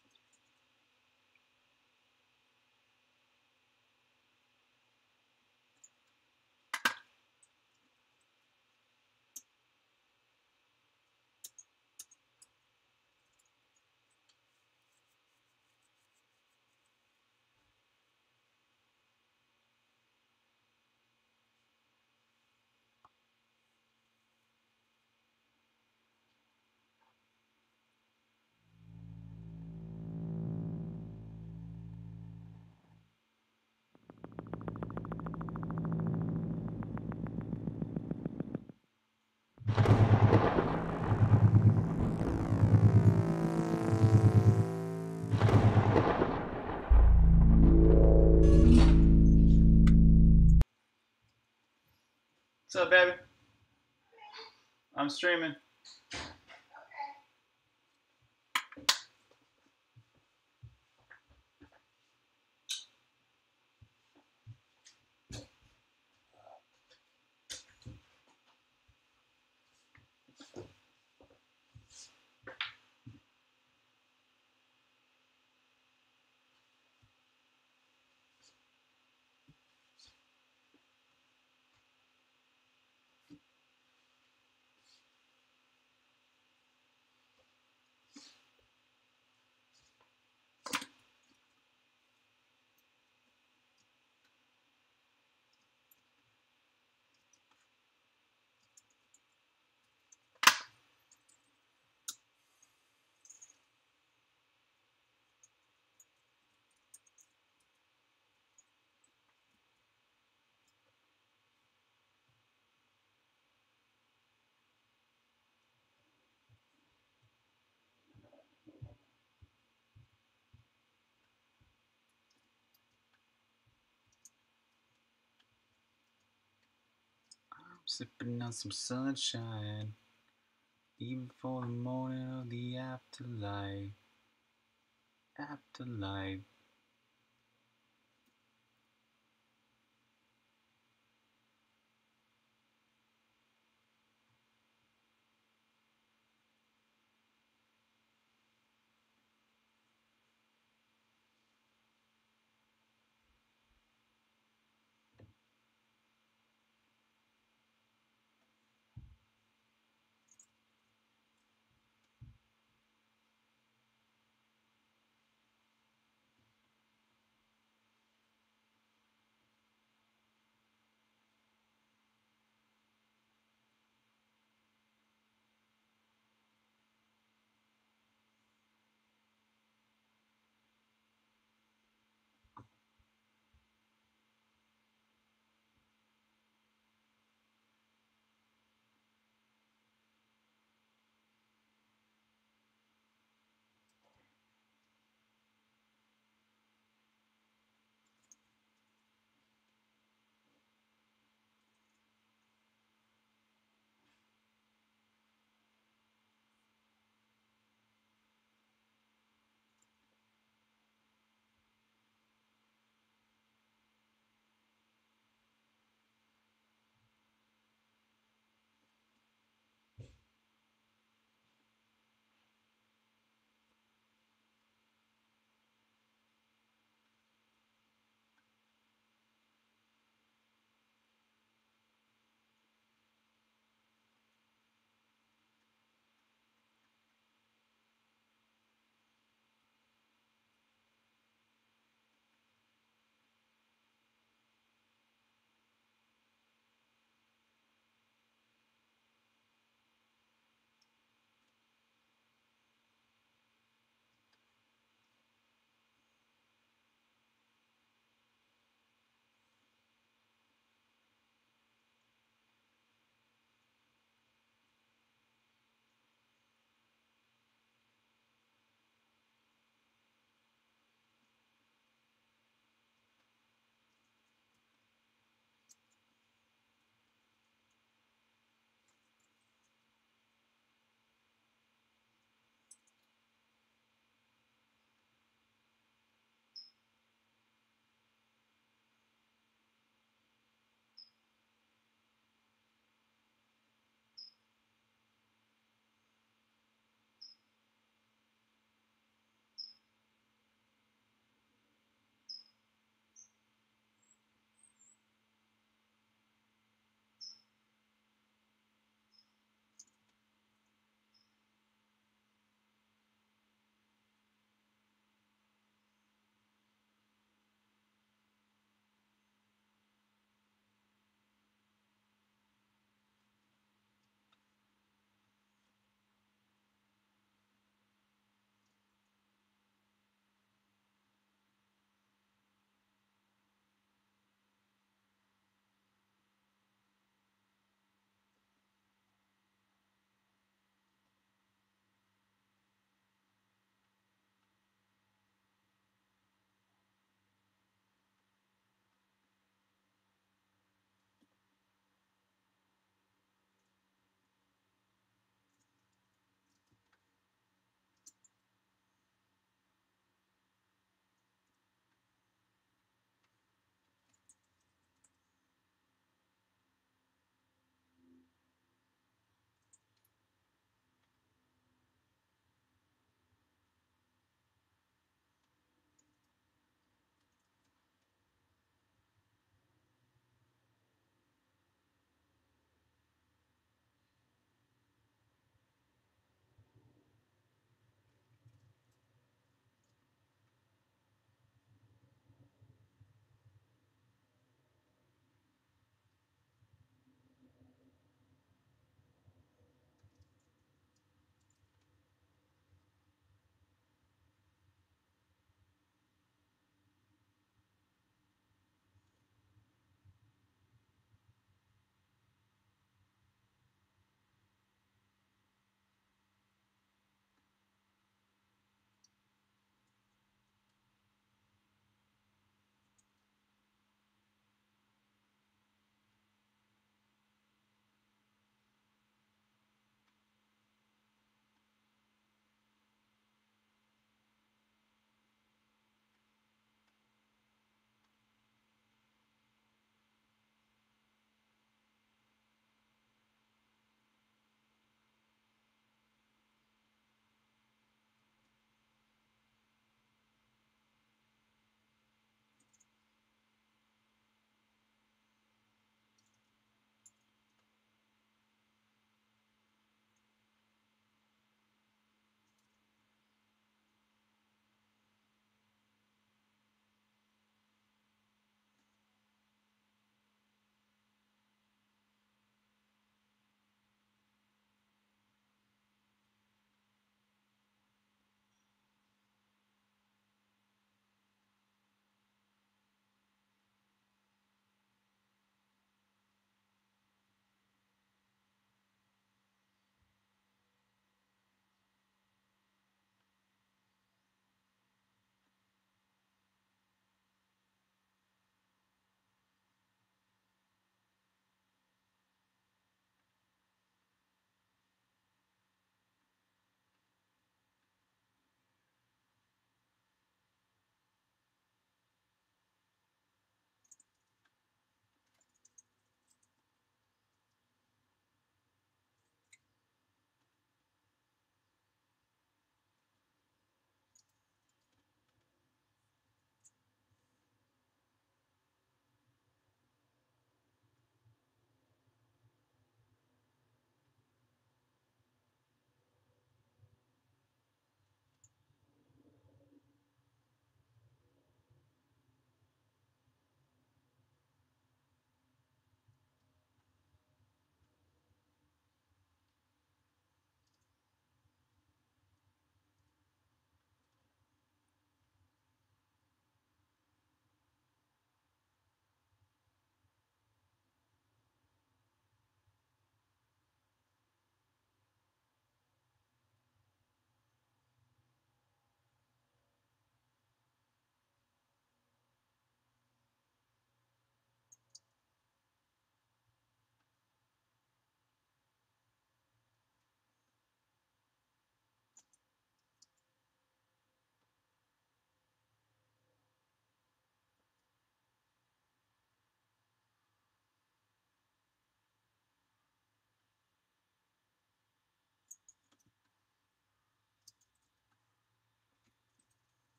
What's up, baby? I'm streaming. Sipping on some sunshine, even before the morning of the afterlife. Afterlife.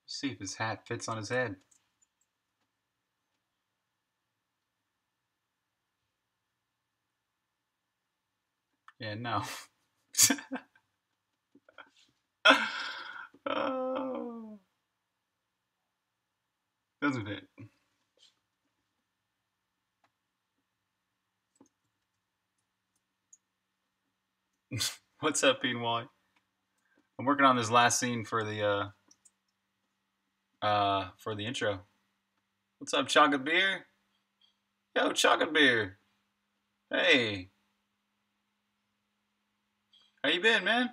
See if his hat fits on his head. Yeah, no. Oh, doesn't fit. What's up, Pete and Wally? I'm working on this last scene for the uh uh for the intro. What's up, chocolate beer? Yo, chocolate beer. Hey, how you been, man?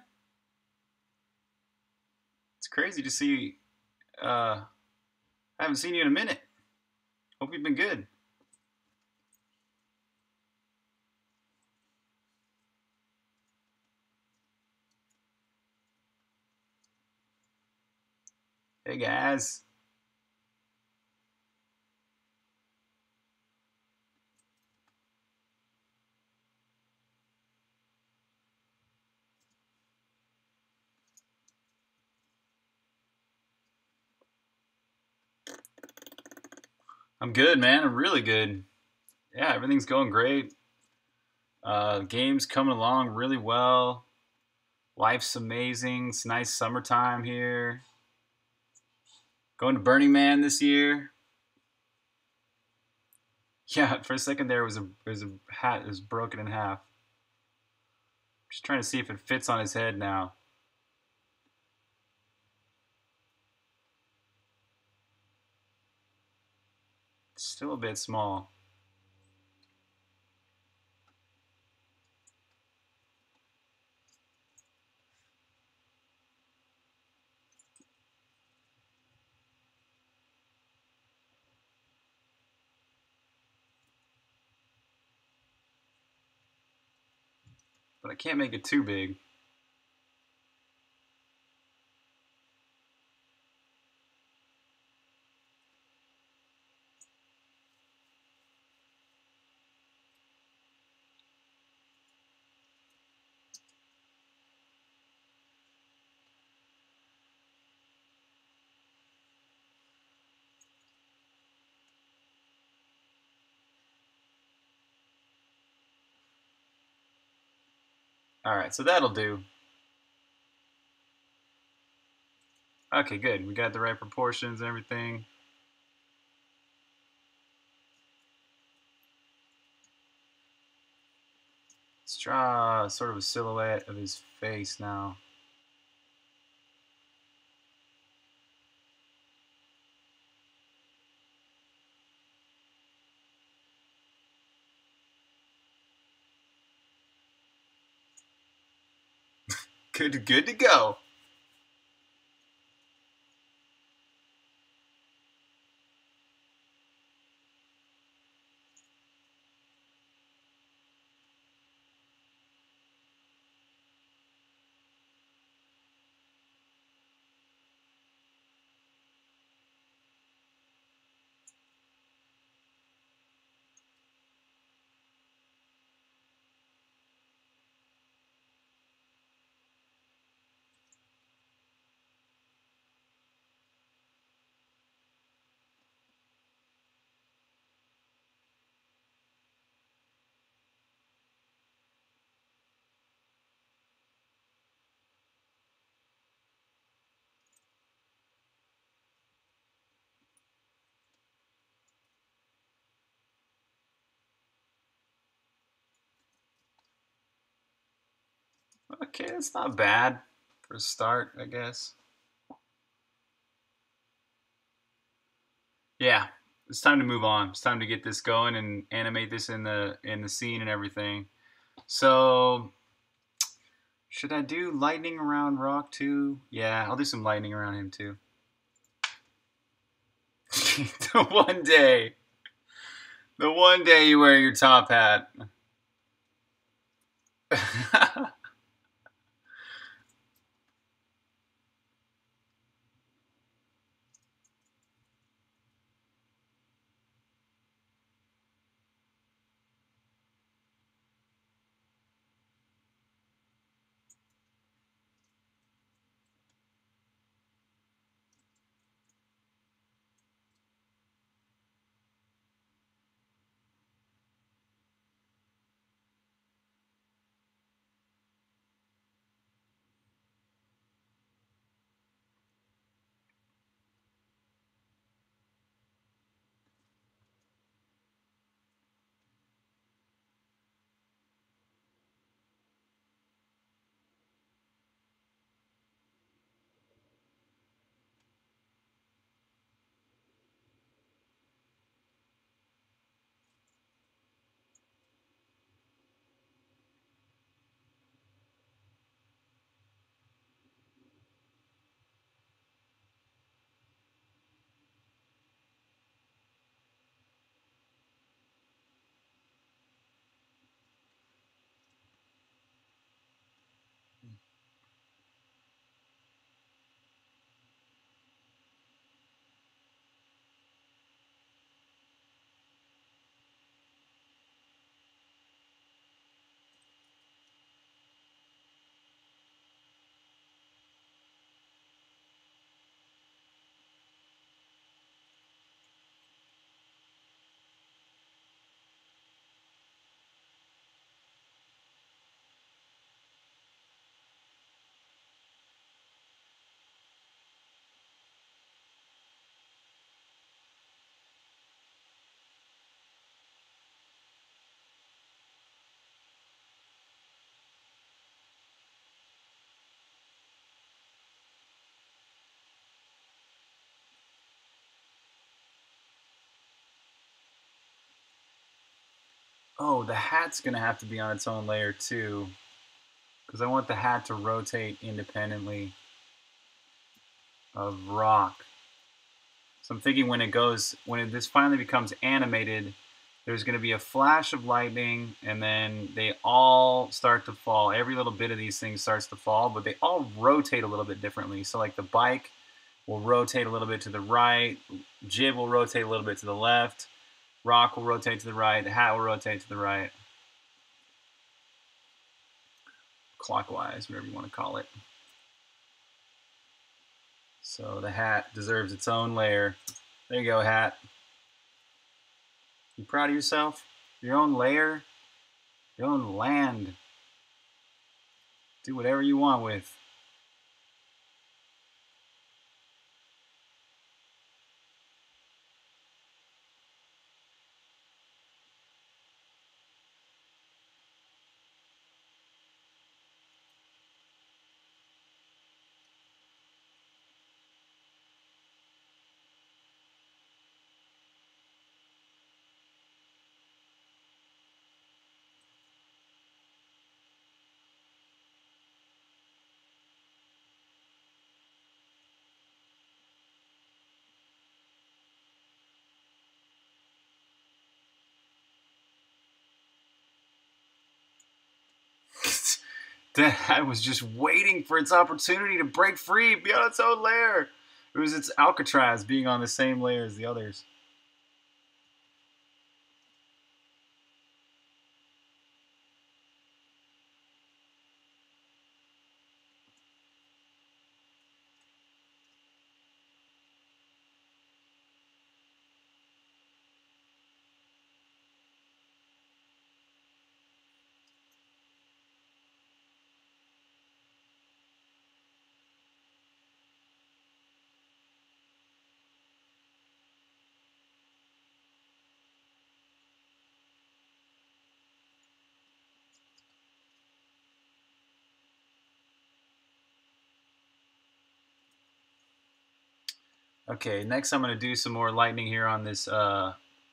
It's crazy to see. Uh, I haven't seen you in a minute. Hope you've been good. Hey, guys. I'm good, man. I'm really good. Yeah, everything's going great. Uh, game's coming along really well. Life's amazing. It's nice summertime here. Going to Burning Man this year. Yeah, for a second there, it was a it was a hat that was broken in half. Just trying to see if it fits on his head now. It's still a bit small. But I can't make it too big. Alright, so that'll do. Okay, good. We got the right proportions and everything. Let's draw sort of a silhouette of his face now. Good, good to go. Okay, that's not bad for a start, I guess. Yeah, it's time to move on. It's time to get this going and animate this in the in the scene and everything. So, should I do lightning around Rock too? Yeah, I'll do some lightning around him too. The one day, the one day you wear your top hat. Oh, the hat's gonna have to be on its own layer too, because I want the hat to rotate independently of rock. So I'm thinking when it goes, when it, this finally becomes animated, there's going to be a flash of lightning, and then they all start to fall. Every little bit of these things starts to fall, but they all rotate a little bit differently. So like the bike will rotate a little bit to the right, Jib will rotate a little bit to the left, Rock will rotate to the right, the hat will rotate to the right. Clockwise, whatever you want to call it. So the hat deserves its own layer. There you go, hat. You proud of yourself? Your own layer? Your own land. Do whatever you want with. I was just waiting for its opportunity to break free, be on its own layer. It was its Alcatraz being on the same layer as the others. Okay, next I'm going to do some more lightning here on this uh,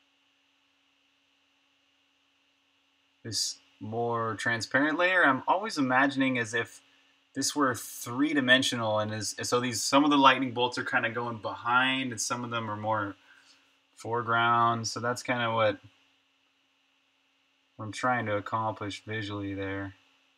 this more transparent layer. I'm always imagining as if this were three-dimensional, and is so these some of the lightning bolts are kind of going behind, and some of them are more foreground. So that's kind of what, what I'm trying to accomplish visually there.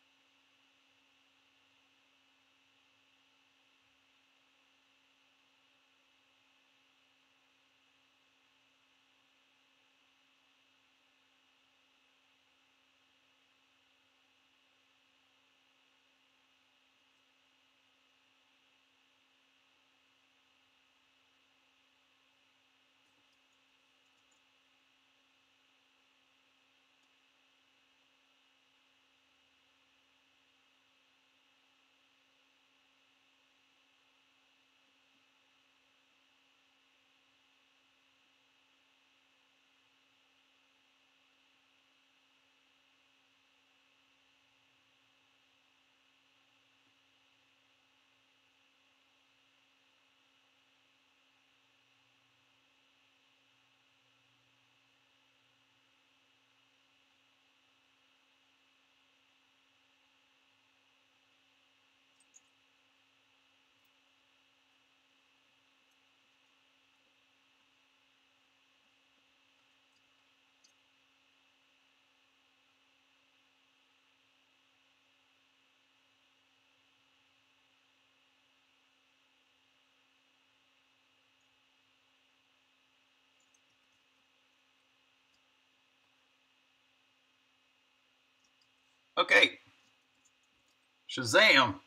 Okay, Shazam!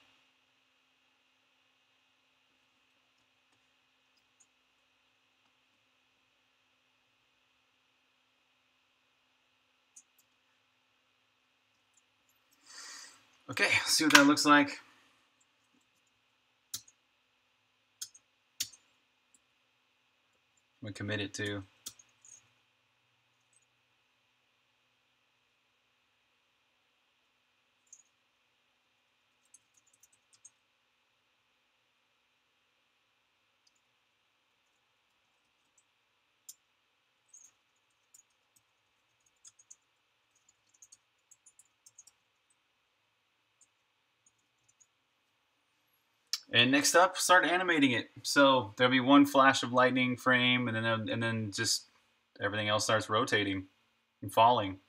Okay, let's see what that looks like. I'm gonna commit it to. And next up, start animating it. So there'll be one flash of lightning frame, and then and then just everything else starts rotating and falling.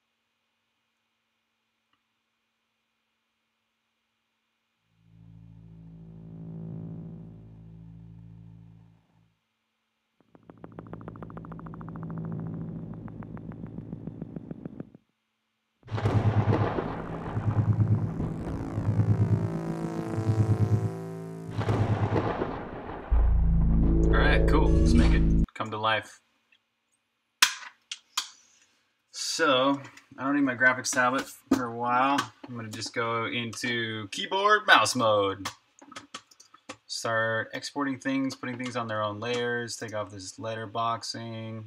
Alright, cool. Let's make it come to life. So, I don't need my graphics tablet for a while. I'm going to just go into keyboard mouse mode. Start exporting things, putting things on their own layers. Take off this letterboxing.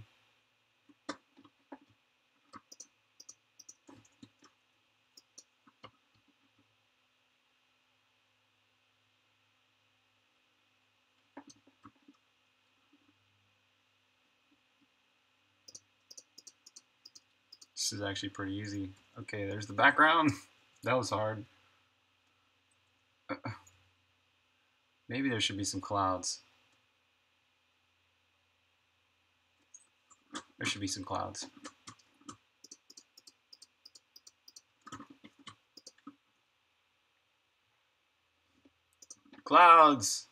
This is actually pretty easy. Okay, there's the background. That was hard. Maybe there should be some clouds. There should be some clouds. Clouds!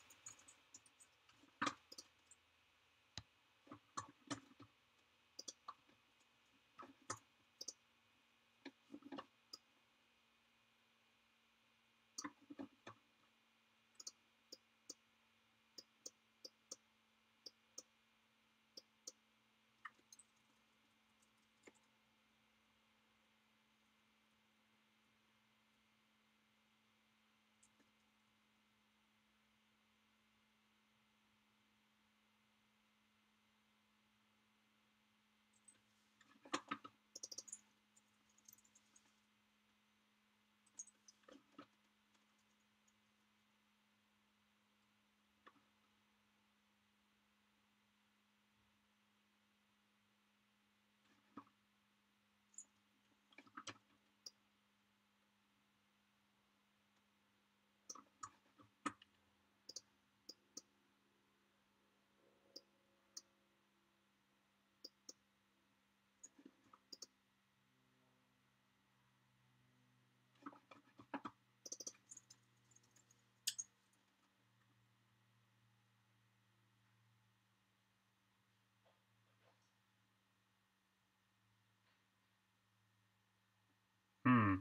Hmm.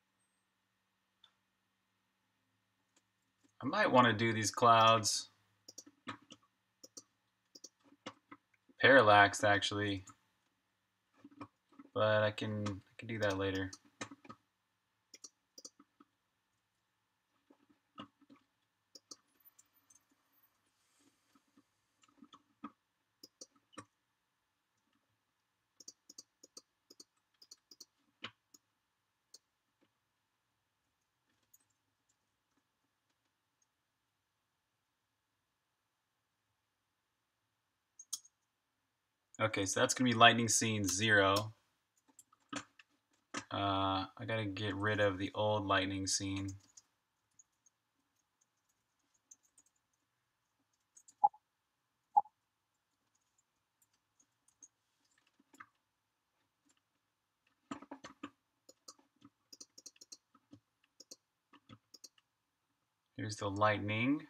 I might want to do these clouds parallaxed actually, but I can I can do that later. Okay, so that's gonna be lightning scene zero. Uh, I gotta get rid of the old lightning scene. Here's the lightning.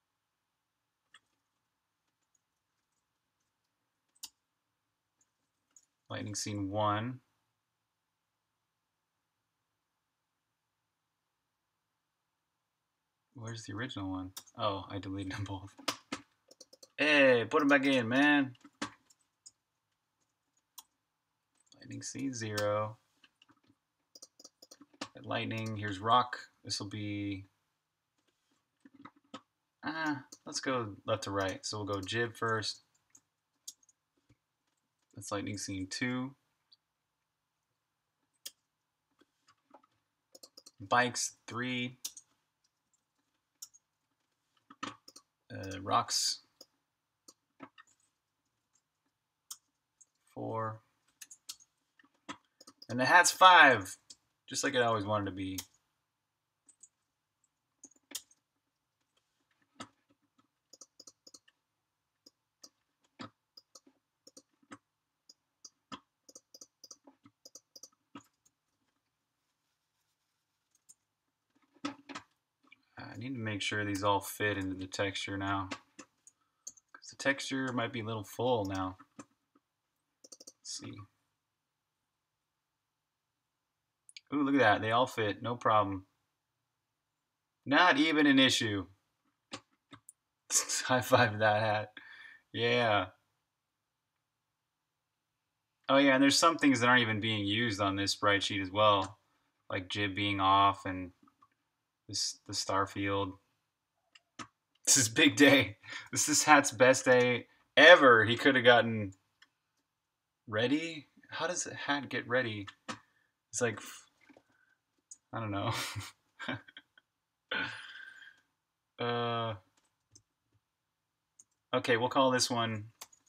Lightning scene one. Where's the original one? Oh, I deleted them both. Hey, put them back in, man. Lightning scene zero. Lightning, here's rock. This will be... Ah, let's go left to right. So we'll go jib first. That's lightning scene two. Bikes three. Uh, rocks four. And the hat's five. Just like it always wanted to be. need to make sure these all fit into the texture now. Because the texture might be a little full now. Let's see. Ooh, look at that. They all fit. No problem. Not even an issue. High five that hat. Yeah. Oh yeah, and there's some things that aren't even being used on this sprite sheet as well. Like jib being off and this the star field. This is big day. This is Hat's best day ever. He could have gotten ready. How does a Hat get ready? It's like, I don't know. uh, okay, we'll call this one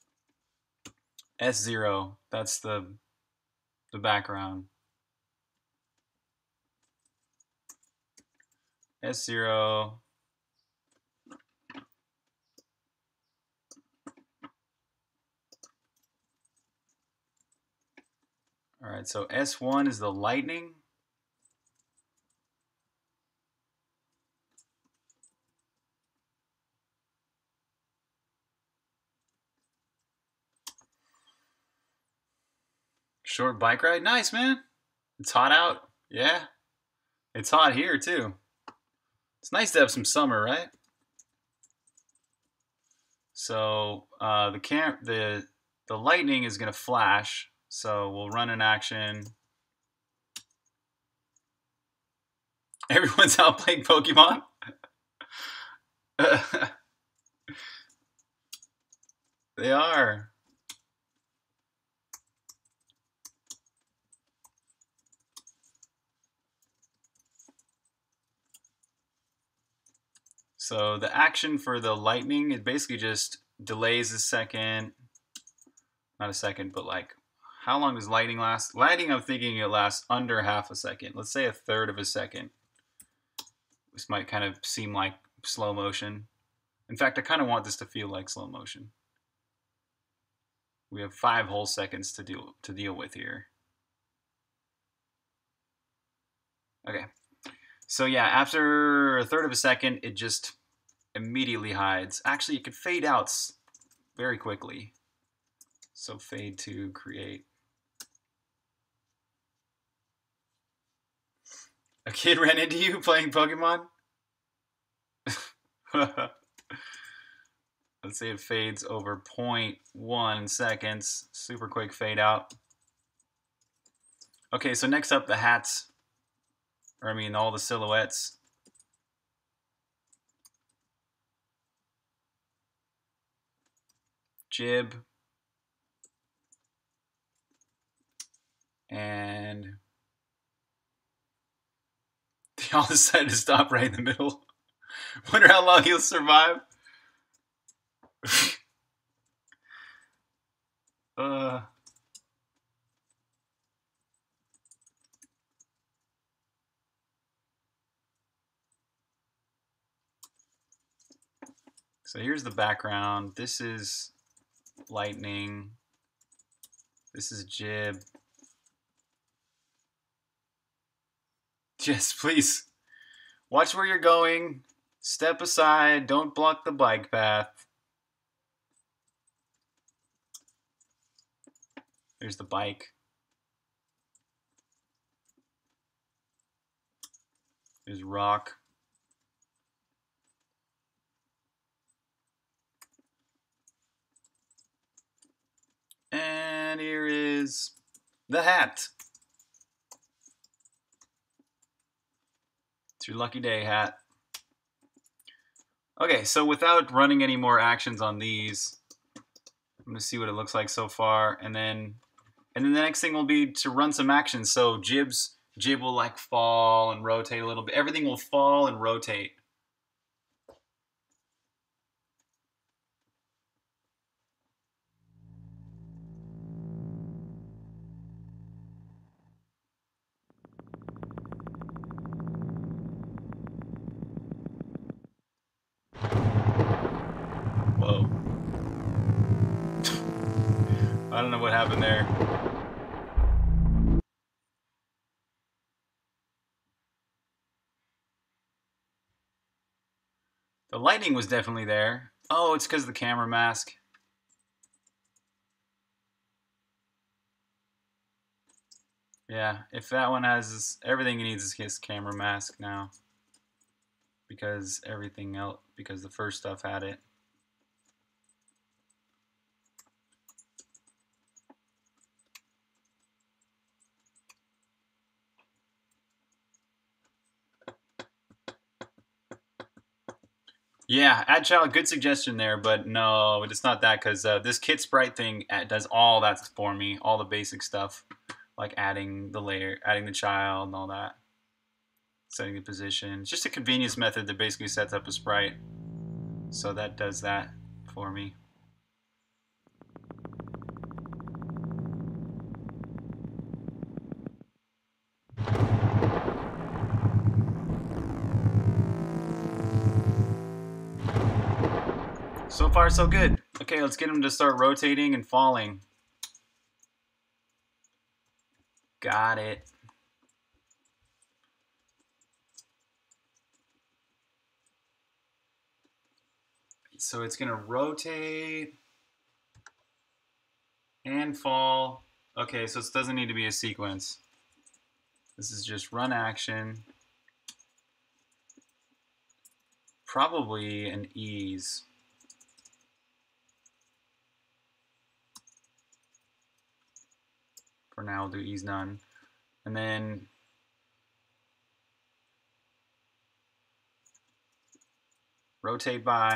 S zero. That's the the background. S zero. All right, so S one is the lightning. Short bike ride. Nice, man. It's hot out. Yeah. It's hot here, too. It's nice to have some summer, right? So uh, the cam the the lightning is going to flash. So we'll run an action. Everyone's out playing Pokemon. They are. So the action for the lightning, it basically just delays a second. Not a second, but like, how long does lightning last? Lightning, I'm thinking it lasts under half a second. Let's say a third of a second. This might kind of seem like slow motion. In fact, I kind of want this to feel like slow motion. We have five whole seconds to deal to deal with here. Okay. So yeah, after a third of a second, it just immediately hides. Actually, it could fade out very quickly. So fade to create. A kid ran into you playing Pokemon? Let's say it fades over zero point one seconds. Super quick fade out. Okay, so next up, the hats. Or I mean, all the silhouettes. Jib. And they all decided to stop right in the middle. Wonder how long he'll survive. uh... So here's the background. This is lightning. This is jib. Yes, please. Watch where you're going. Step aside. Don't block the bike path. Here's the bike. There's rock. And here is the hat. It's your lucky day, Hat. Okay, so without running any more actions on these, I'm gonna see what it looks like so far, and then and then the next thing will be to run some actions. So jibs, jib will like fall and rotate a little bit. Everything will fall and rotate. Whoa. I don't know what happened there. lightning was definitely there. Oh, it's because of the camera mask. Yeah, if that one has everything it needs is his camera mask now. Because everything else, because the first stuff had it. Yeah, add child, good suggestion there, but no, it's not that because uh, this kit sprite thing does all that for me, all the basic stuff, like adding the layer, adding the child, and all that, setting the position. It's just a convenience method that basically sets up a sprite, so that does that for me. So far, so good. Okay, let's get him to start rotating and falling. Got it. So it's gonna rotate and fall. Okay, so it doesn't need to be a sequence. This is just run action. Probably an ease. For now, we'll do ease none. And then rotate by.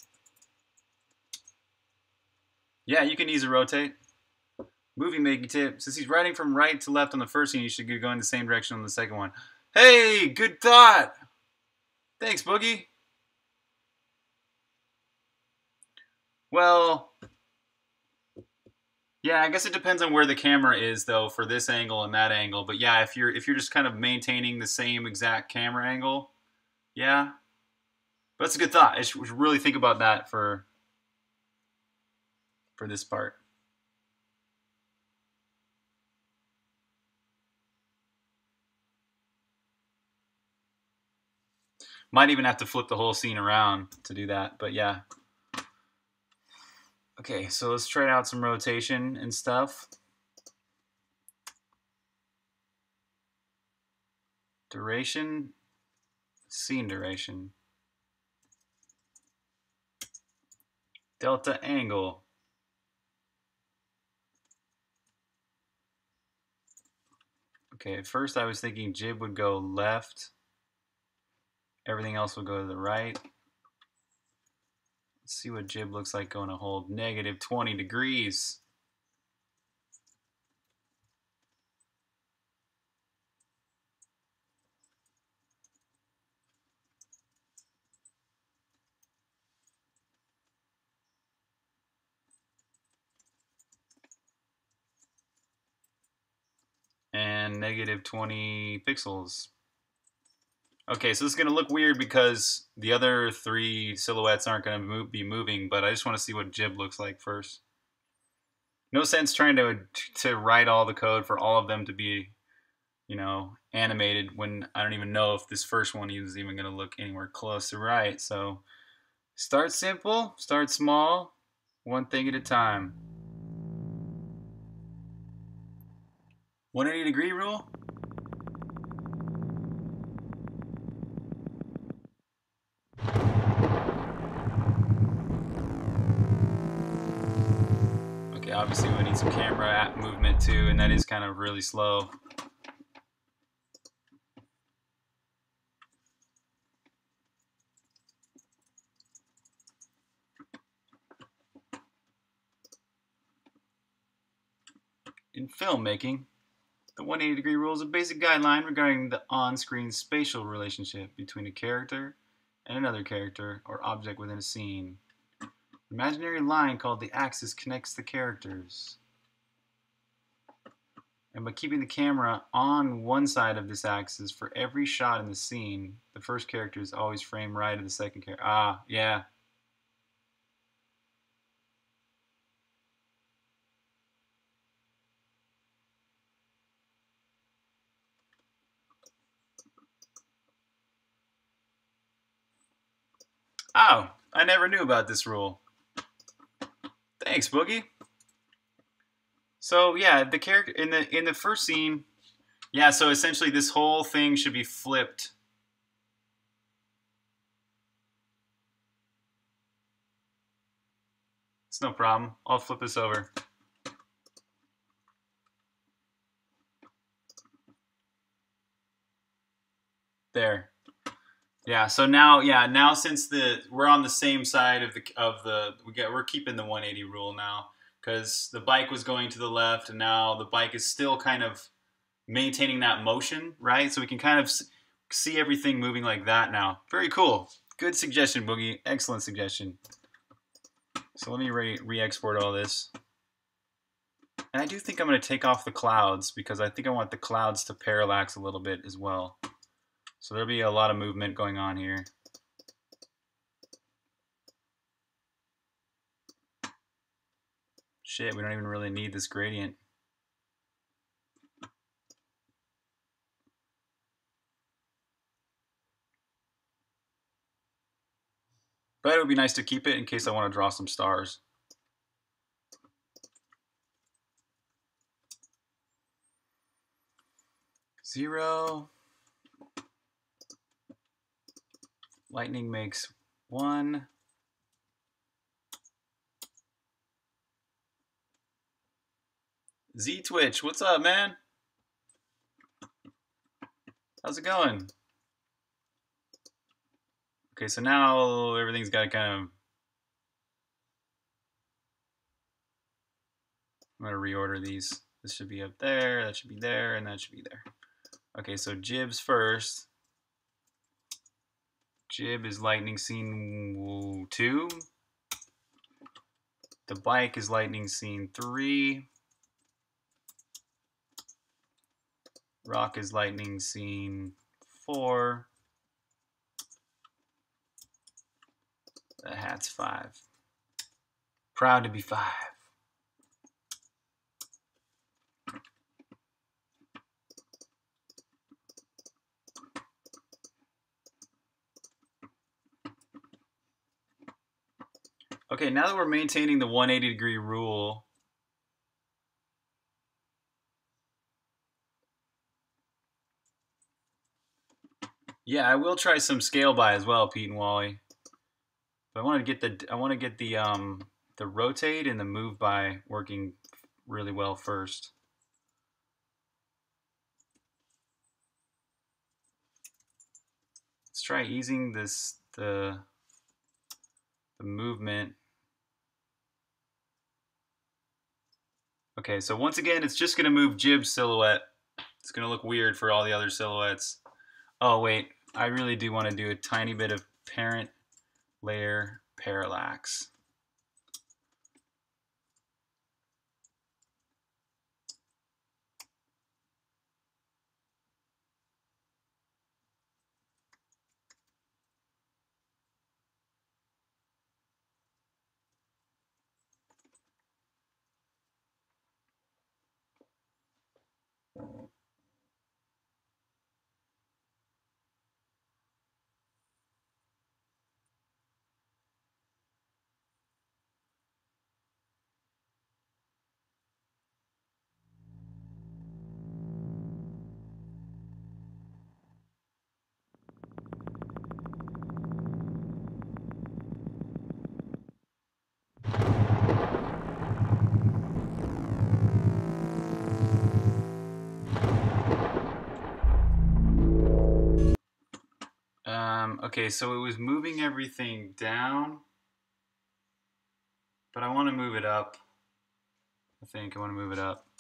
Yeah, you can ease a rotate. Movie making tip. Since he's riding from right to left on the first scene, you should go in the same direction on the second one. Hey, good thought. Thanks, Boogie. Well, yeah, I guess it depends on where the camera is, though, for this angle and that angle. But yeah, if you're if you're just kind of maintaining the same exact camera angle, yeah. But that's a good thought. I should really think about that for for this part. Might even have to flip the whole scene around to do that, but yeah. Okay, so let's try out some rotation and stuff. Duration, scene duration. Delta angle. Okay, at first I was thinking jib would go left. Everything else will go to the right. Let's see what jib looks like going to hold negative twenty degrees. And negative twenty pixels. Okay, so this is going to look weird because the other three silhouettes aren't going to move, be moving, but I just want to see what jib looks like first. No sense trying to to write all the code for all of them to be, you know, animated when I don't even know if this first one is even going to look anywhere close to right. So start simple, start small, one thing at a time. one hundred eighty degree rule? Okay, obviously we need some camera movement too, and that is kind of really slow. In filmmaking, the one hundred eighty degree rule is a basic guideline regarding the on-screen spatial relationship between a character and another character or object within a scene. An imaginary line called the axis connects the characters. And by keeping the camera on one side of this axis for every shot in the scene, the first character is always framed right of the second character. Ah, yeah. Oh, I never knew about this rule. Thanks, Boogie. So yeah, the character in the in the first scene, yeah. So essentially, this whole thing should be flipped. It's no problem. I'll flip this over. There. Yeah. So now, yeah, now since the we're on the same side of the of the we get we're keeping the one eighty rule now because the bike was going to the left and now the bike is still kind of maintaining that motion, right? So we can kind of see everything moving like that now. Very cool. Good suggestion, Boogie. Excellent suggestion. So let me re- re-export all this. And I do think I'm going to take off the clouds because I think I want the clouds to parallax a little bit as well. So there'll be a lot of movement going on here. Shit, we don't even really need this gradient. But it would be nice to keep it in case I want to draw some stars. Zero. Lightning makes one. Z Twitch, what's up, man? How's it going? Okay, so now everything's got to kind of... I'm going to reorder these. This should be up there, that should be there, and that should be there. Okay, so Jibs first. Jib is lightning scene two. The bike is lightning scene three. Rock is lightning scene four. The hat's five. Proud to be five. Okay, now that we're maintaining the one eighty degree rule, yeah, I will try some scale by as well, Pete and Wally. But I want to get the I want to get the um the rotate and the move by working really well first. Let's try easing this the the movement. Okay, so once again, it's just going to move Jib's silhouette. It's going to look weird for all the other silhouettes. Oh, wait. I really do want to do a tiny bit of parent layer parallax. Um, okay, so it was moving everything down, but I want to move it up. I think I want to move it up.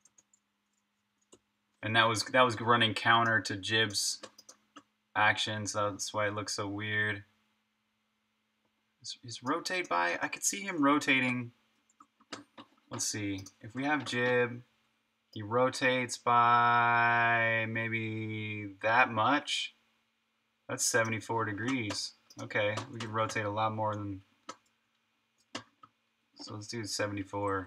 And that was that was running counter to Jib's action, so that's why it looks so weird. Is, is rotate by? I could see him rotating. Let's see. If we have Jib, he rotates by maybe that much. That's seventy-four degrees. Okay, we could rotate a lot more than... So let's do seventy-four.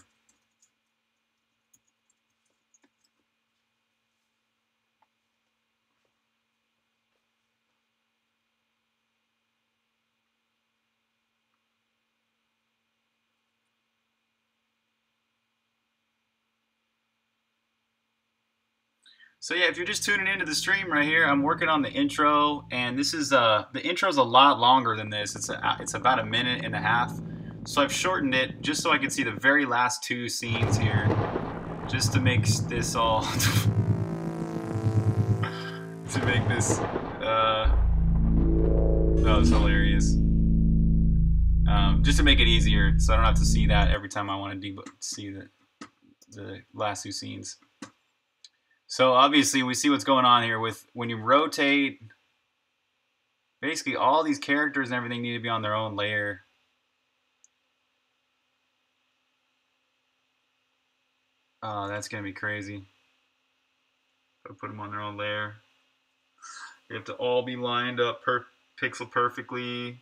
So yeah, if you're just tuning into the stream right here, I'm working on the intro, and this is uh the intro's a lot longer than this. It's a, it's about a minute and a half. So I've shortened it just so I can see the very last two scenes here, just to make this all to make this uh that was hilarious. Um, just to make it easier, so I don't have to see that every time I want to see the the last two scenes. So obviously we see what's going on here with when you rotate. Basically, all these characters and everything need to be on their own layer. Oh, that's gonna be crazy. Gotta put them on their own layer. They have to all be lined up per pixel perfectly.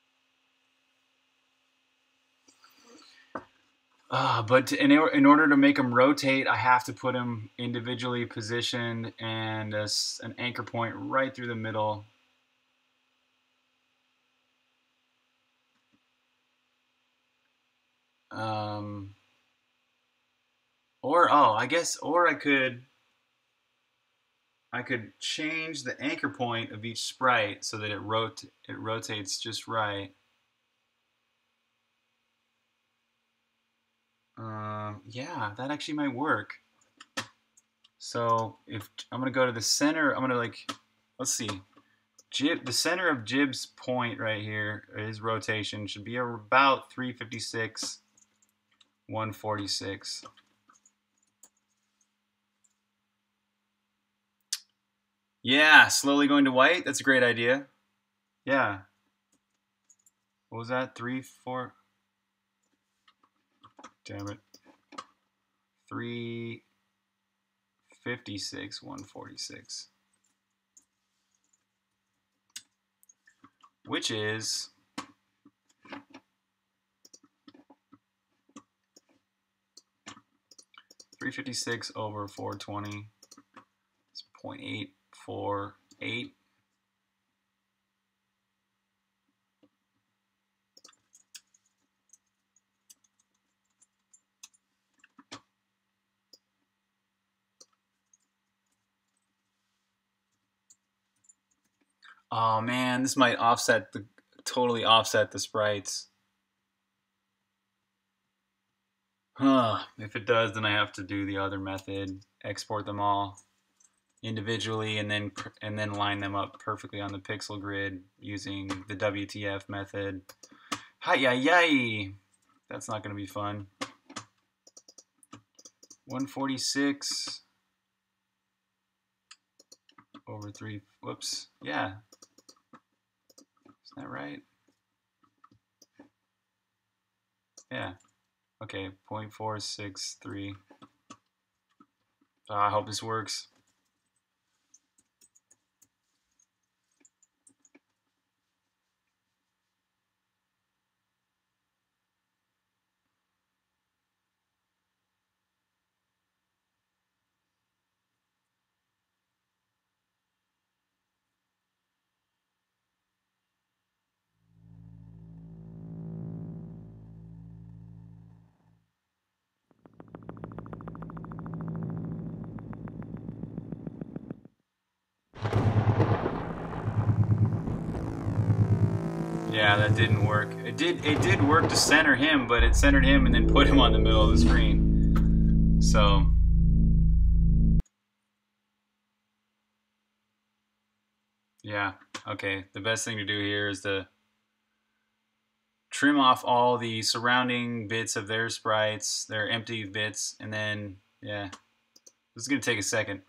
Uh, but to, in, in order to make them rotate, I have to put them individually positioned and a, an anchor point right through the middle. Um, or, oh, I guess, or I could, I could change the anchor point of each sprite so that it, rot it rotates just right. Um, yeah, that actually might work. So if I'm gonna go to the center, I'm gonna like, let's see, Jib, the center of Jib's point right here, his rotation should be about three fifty-six, one forty-six. Yeah, slowly going to white. That's a great idea. Yeah. What was that? Three, four. Damn it. three fifty-six, one forty-six. Which is three fifty-six over four twenty. It's zero point eight four eight. Oh man, this might offset the totally offset the sprites. Huh. If it does, then I have to do the other method, export them all individually, and then and then line them up perfectly on the pixel grid using the W T F method. Hi yi yi. That's not going to be fun. one forty-six over three. Whoops. Yeah. Isn't that right? Yeah. Okay, zero point four six three. Uh, I hope this works. Yeah, that didn't work. It did it did work to center him, but it centered him and then put him on the middle of the screen. So yeah, okay. The best thing to do here is to trim off all the surrounding bits of their sprites, their empty bits, and then yeah. This is gonna take a second.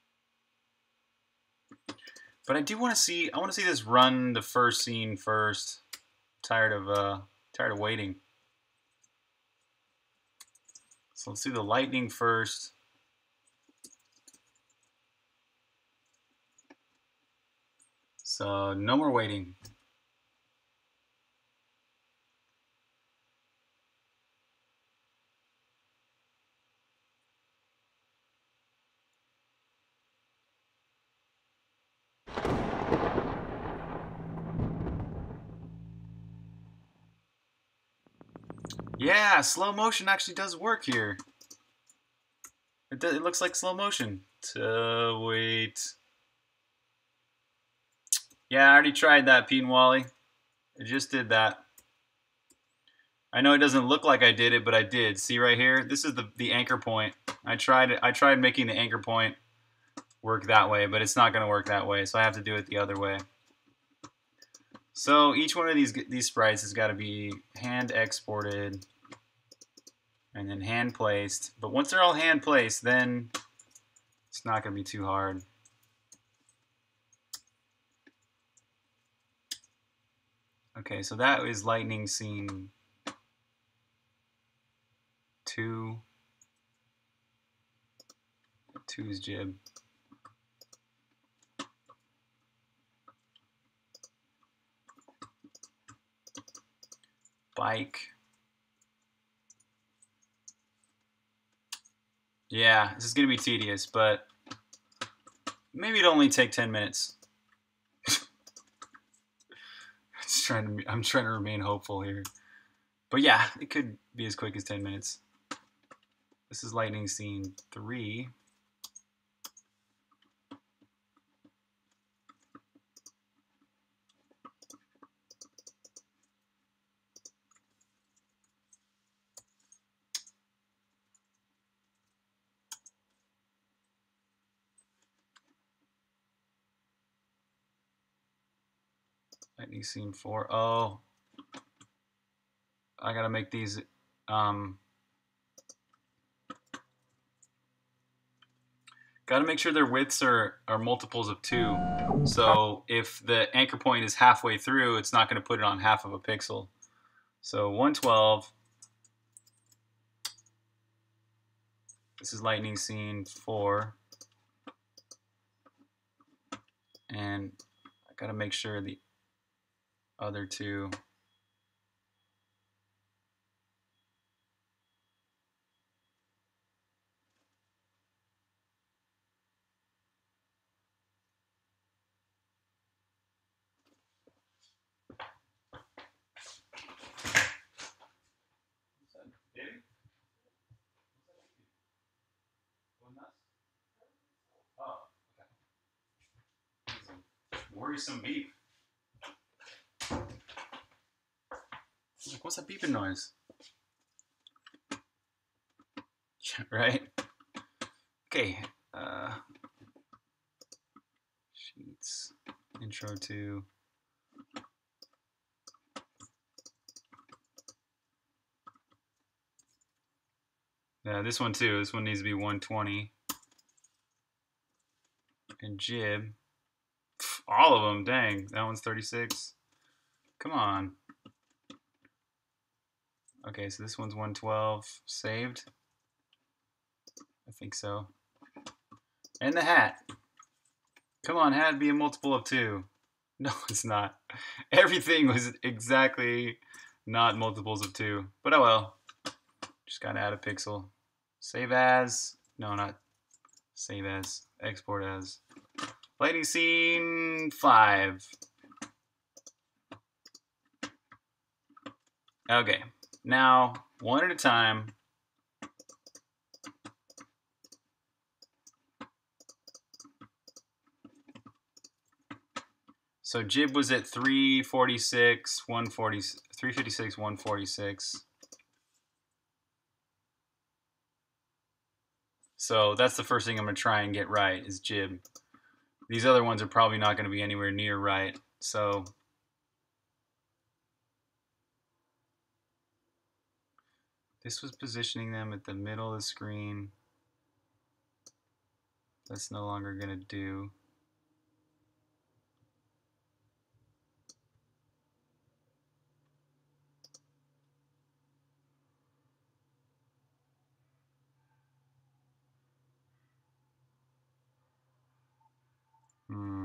But I do want to see. I want to see this run the first scene first. Tired of uh, tired of waiting. So let's do the lightning first. So no more waiting. Yeah, slow motion actually does work here. It, does, it looks like slow motion. to wait. Yeah, I already tried that, Pete and Wally. I just did that. I know it doesn't look like I did it, but I did. See right here? This is the, the anchor point. I tried it. I tried making the anchor point work that way, but it's not going to work that way, so I have to do it the other way. So each one of these these sprites has got to be hand exported and then hand placed. But once they're all hand placed, then it's not going to be too hard. Okay, so that is lightning scene two. Two is Jib. Bike. Yeah, this is going to be tedious, but maybe it'll only take ten minutes. Just trying to, I'm trying to remain hopeful here. But yeah, it could be as quick as ten minutes. This is lightning scene three. Lightning scene four. Oh, I gotta make these. Um, gotta make sure their widths are are multiples of two. So if the anchor point is halfway through, it's not gonna put it on half of a pixel. So one twelve. This is lightning scene four, and I gotta make sure the other two. Oh, okay. Worrisome beep. Like, what's that beeping noise? Right? Okay. Uh, sheets. Intro to. Yeah, this one too. This one needs to be one twenty. And Jib. All of them. Dang. That one's thirty-six. Come on. Okay, so this one's one twelve. Saved. I think so. And the hat. Come on, hat, be a multiple of two. No, it's not. Everything was exactly not multiples of two. But oh well. Just gotta add a pixel. Save as. No, not save as. Export as. Lightning scene five. Okay. Now, one at a time. So Jib was at three forty-six, one forty, three fifty-six, one forty-six. So that's the first thing I'm going to try and get right is Jib. These other ones are probably not going to be anywhere near right. So this was positioning them at the middle of the screen. That's no longer going to do. Hmm.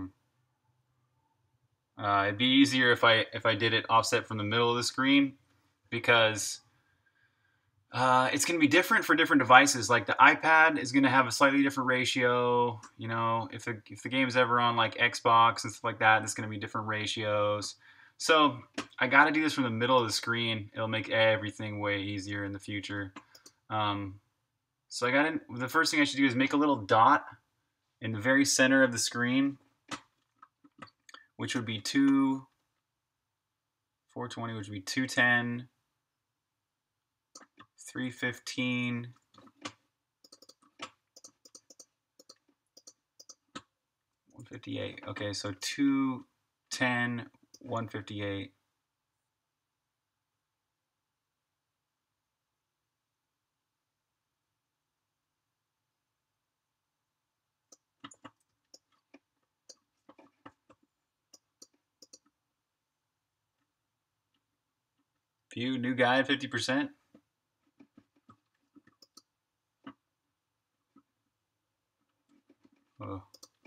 Uh, it'd be easier if I if I did it offset from the middle of the screen, because uh, it's going to be different for different devices. Like the iPad is going to have a slightly different ratio. You know, if the, if the game's ever on like Xbox and stuff like that, it's going to be different ratios. So I got to do this from the middle of the screen. It'll make everything way easier in the future. Um, so I got to, the first thing I should do is make a little dot in the very center of the screen, which would be two, four twenty, which would be two ten, three fifteen, one fifty-eight. Okay, so two ten, one fifty-eight. View new guide fifty percent. Oh,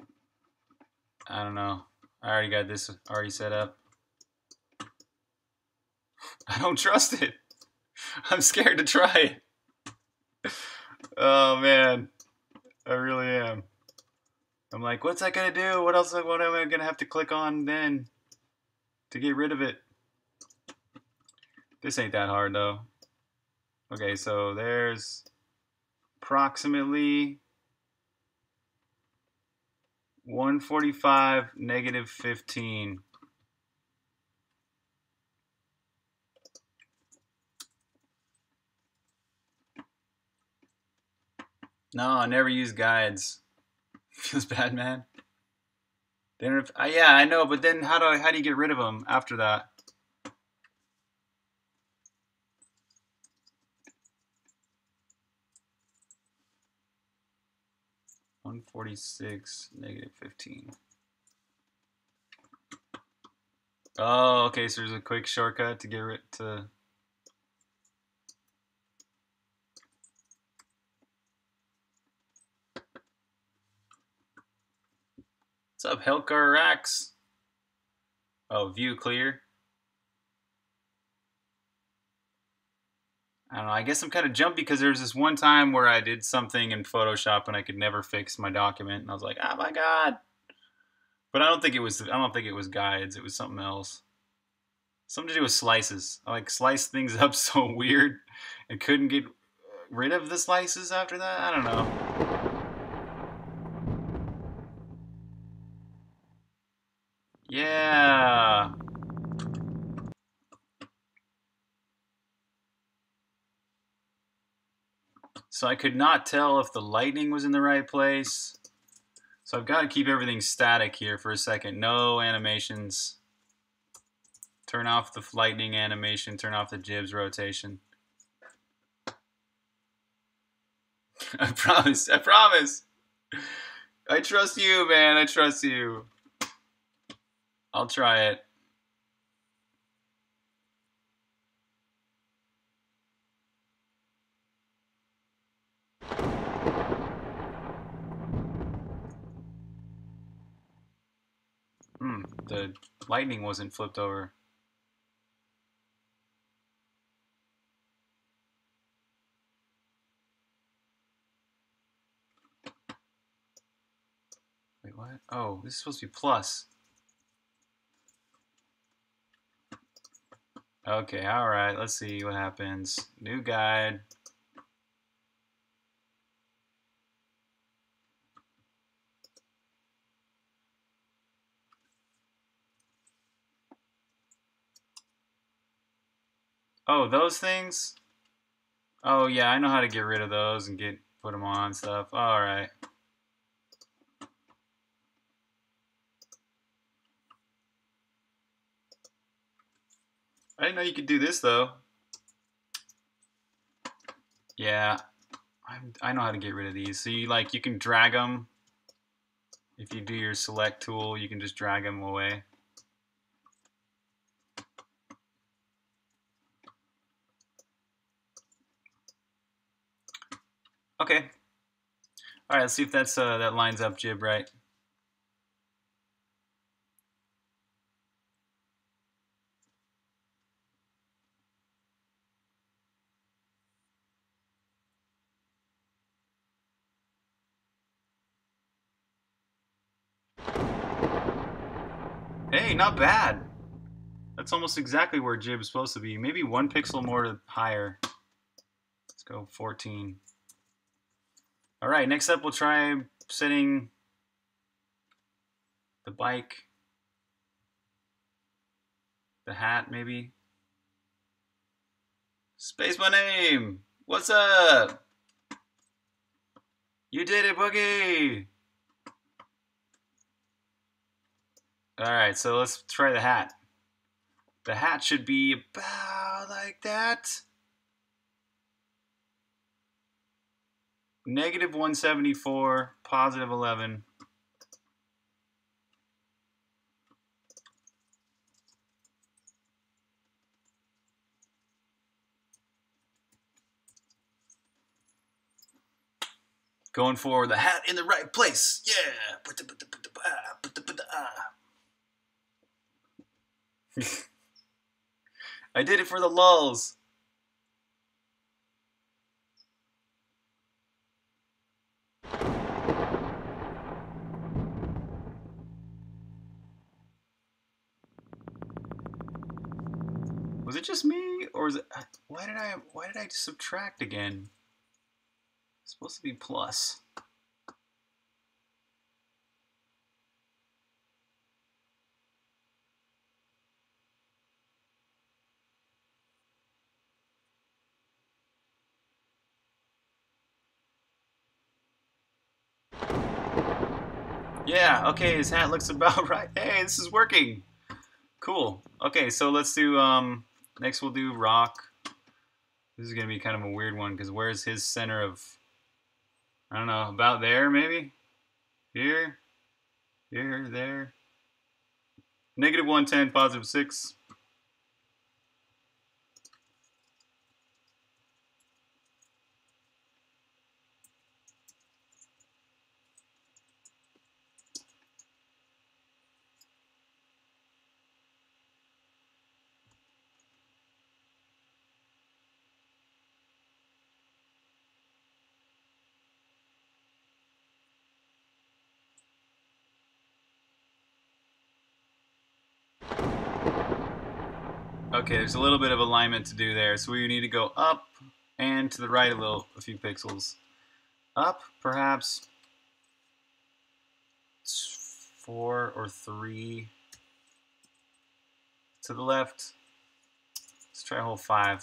I don't know. I already got this already set up. I don't trust it. I'm scared to try it. Oh man, I really am. I'm like, what's that gonna do? What else? What am I gonna have to click on then to get rid of it? This ain't that hard though. Okay, so there's approximately one forty-five, negative fifteen. No, I never use guides. Feels bad, man. Then, if, uh, yeah, I know, but then how do I, how do you get rid of them after that? one forty-six, negative fifteen. Oh, okay, so there's a quick shortcut to get rid to. What's up, Helkar Rax? Oh, view clear. I don't know. I guess I'm kind of jumpy because there was this one time where I did something in Photoshop and I could never fix my document, and I was like, "Oh my god!" But I don't think it was. I don't think it was guides. It was something else. Something to do with slices. I like sliced things up so weird and couldn't get rid of the slices after that. I don't know. Yeah. So I could not tell if the lightning was in the right place. So I've got to keep everything static here for a second. No animations. Turn off the lightning animation. Turn off the jibs rotation. I promise. I promise. I trust you, man. I trust you. I'll try it. Hmm, the lightning wasn't flipped over. Wait, what? Oh, this is supposed to be plus. Okay, alright, let's see what happens. New guide. Oh, those things? Oh yeah, I know how to get rid of those and get put them on and stuff. Alright. I didn't know you could do this though. Yeah, I'm, I know how to get rid of these. So you like you can drag them. If you do your select tool, you can just drag them away. Okay. All right. Let's see if that's uh, that lines up jib right. Hey, not bad. That's almost exactly where jib is supposed to be. Maybe one pixel more higher. Let's go fourteen. All right, next up we'll try setting The bike. The hat, maybe. Space my name! What's up? You did it, Boogie! Alright, so let's try the hat. The hat should be about like that. Negative one seventy-four, positive eleven. Going for the hat in the right place. Yeah. I did it for the lulz. Was it just me, or is it? Why did I? Why did I subtract again? It's supposed to be plus. Yeah. Okay. His hat looks about right. Hey, this is working. Cool. Okay. So let's do. Um. Next, we'll do rock. This is gonna be kind of a weird one because where's his center of? I don't know. About there, maybe. Here. Here. There. Negative one ten. Positive six. Okay, there's a little bit of alignment to do there, so we need to go up and to the right a little, a few pixels. Up, perhaps four or three. To the left, let's try a whole five.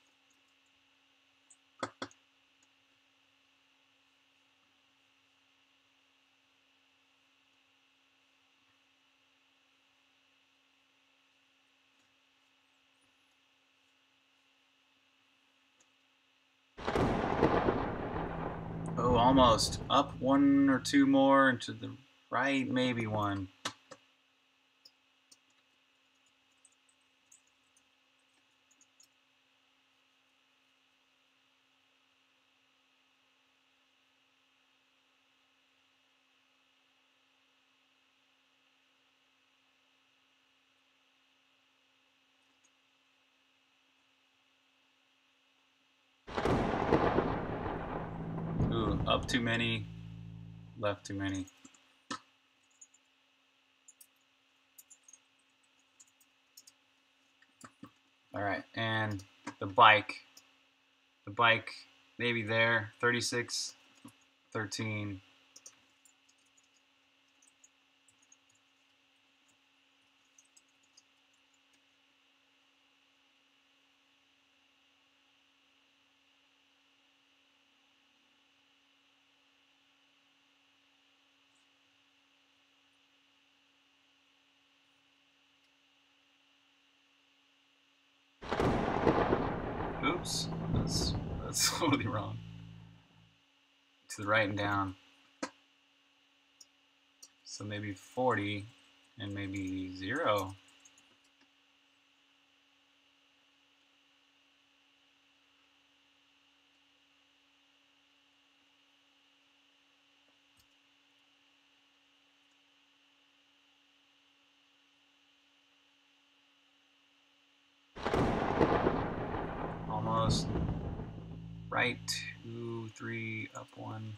Oh, almost. Up one or two more, and to the right, maybe one. Ooh, up too many, left too many. All right, and the bike. The bike, maybe there, thirty-six, thirteen. Oops, that's, that's totally wrong. To the right and down. So maybe forty and maybe zero. Almost. Right, two, three, up one.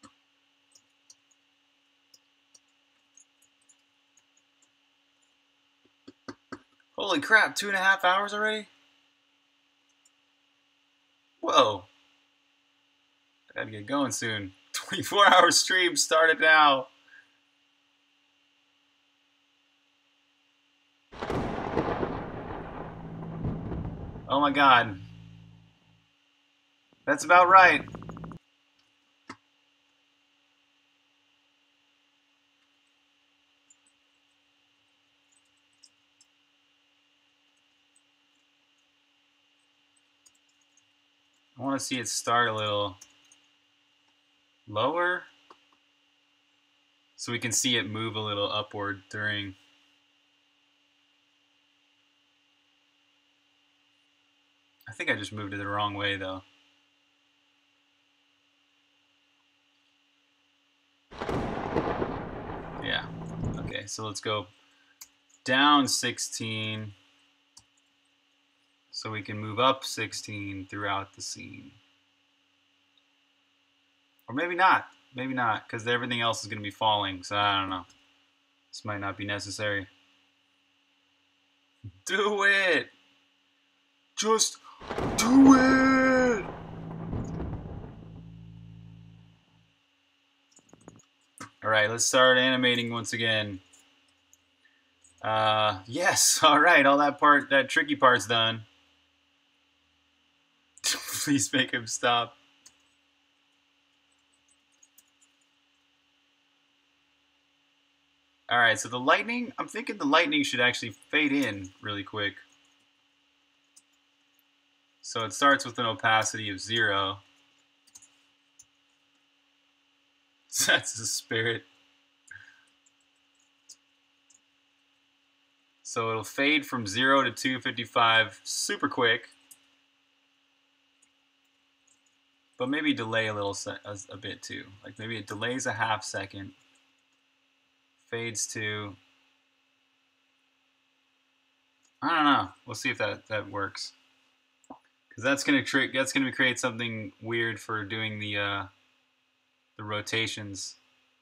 Holy crap, two and a half hours already? Whoa. I gotta get going soon. twenty-four hour stream started now. my god. That's about right. I want to see it start a little lower so we can see it move a little upward during. I think I just moved it the wrong way though. Yeah. Okay, so let's go down sixteen so we can move up sixteen throughout the scene. Or maybe not. Maybe not, because everything else is going to be falling, so I don't know. This might not be necessary. Do it! Just do it! Alright, let's start animating once again. Uh, yes, alright, all that part, that tricky part's done. Please make him stop. Alright, so the lightning, I'm thinking the lightning should actually fade in really quick. So it starts with an opacity of zero. That's the spirit. So it'll fade from zero to two fifty-five super quick. But maybe delay a little a, a bit too. Like maybe it delays a half second. Fades to, I don't know. We'll see if that, that works. Because that's gonna trick. That's gonna create something weird for doing the uh, the rotations.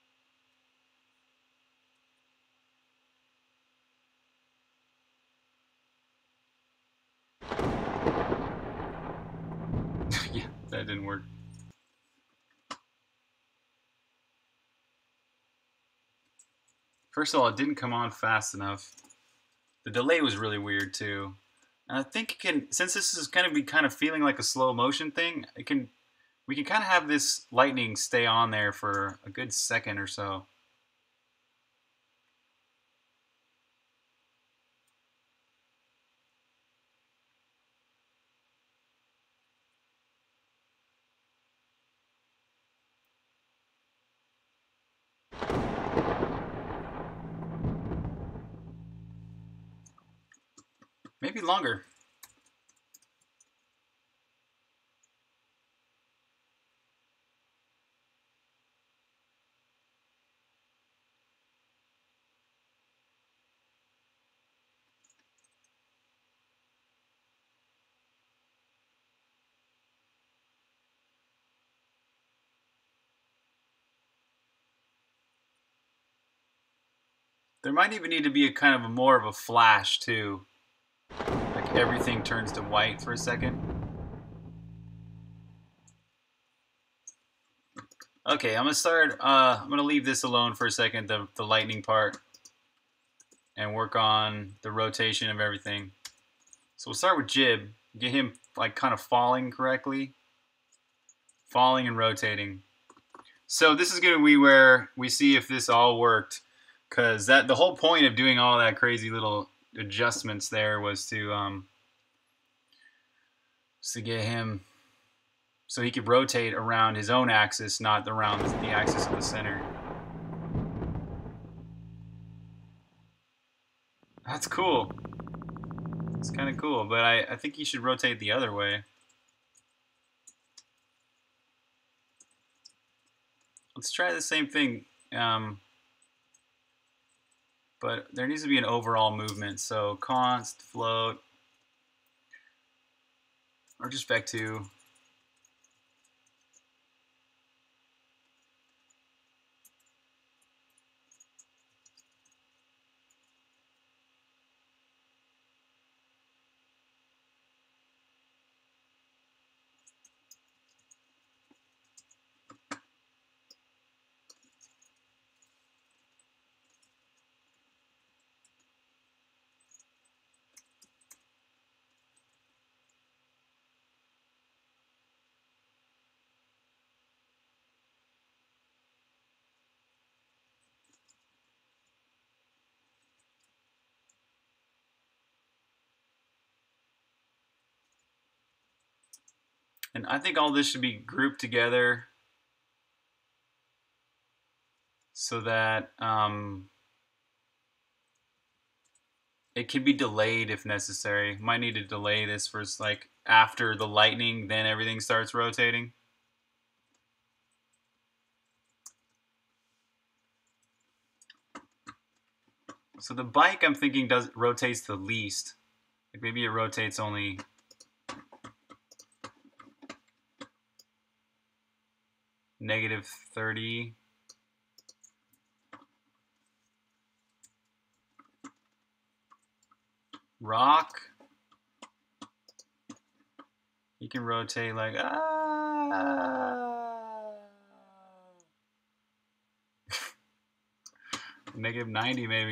Yeah, that didn't work. First of all, it didn't come on fast enough. The delay was really weird too. And I think it can, since this is going to be kind of feeling like a slow motion thing, it can, we can kind of have this lightning stay on there for a good second or so. Maybe longer. There might even need to be a kind of a more of a flash too. Like everything turns to white for a second. Okay, I'm gonna start, uh, I'm gonna leave this alone for a second, the, the lightning part, and work on the rotation of everything. So we'll start with Jib, get him like kind of falling correctly. Falling and rotating. So this is gonna be where we see if this all worked. Cause that the whole point of doing all that crazy little adjustments there was to um was to get him so he could rotate around his own axis, not around the axis of the center. That's cool. It's kind of cool, but I, I think he should rotate the other way. Let's try the same thing, um, but there needs to be an overall movement. So const, float, or just vec two. And I think all this should be grouped together so that um, it can be delayed if necessary. Might need to delay this for like after the lightning, then everything starts rotating. So the bike, I'm thinking, does rotates the least. Like maybe it rotates only negative thirty. Rock, you can rotate like ah, negative ninety maybe.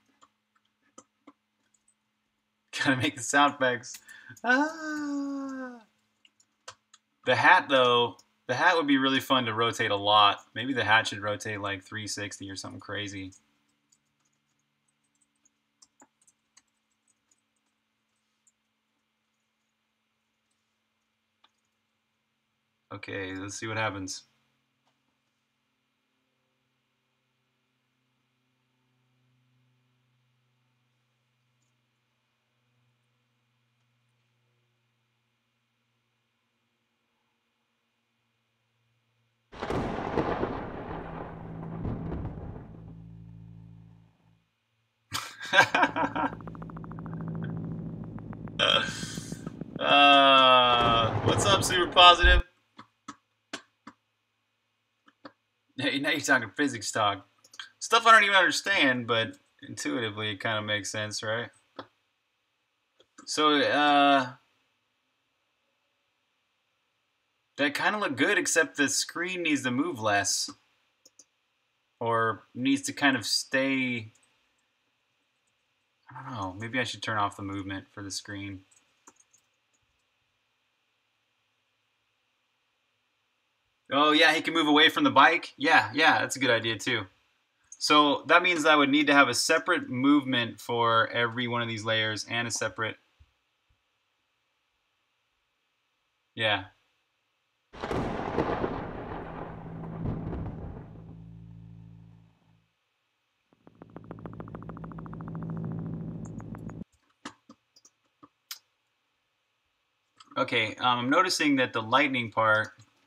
Gotta make the sound effects. Ah. The hat though, the hat would be really fun to rotate a lot. Maybe the hat should rotate like three sixty or something crazy. Okay, let's see what happens. uh, what's up, Super Positive? Hey, now you're talking physics talk. Stuff I don't even understand, but intuitively it kind of makes sense, right? So, uh, that kind of looked good, except the screen needs to move less. Or needs to kind of stay... I don't know, maybe I should turn off the movement for the screen. Oh, yeah, he can move away from the bike? Yeah, yeah, that's a good idea, too. So that means I would need to have a separate movement for every one of these layers and a separate... Yeah. Okay, um, I'm noticing that the lightning part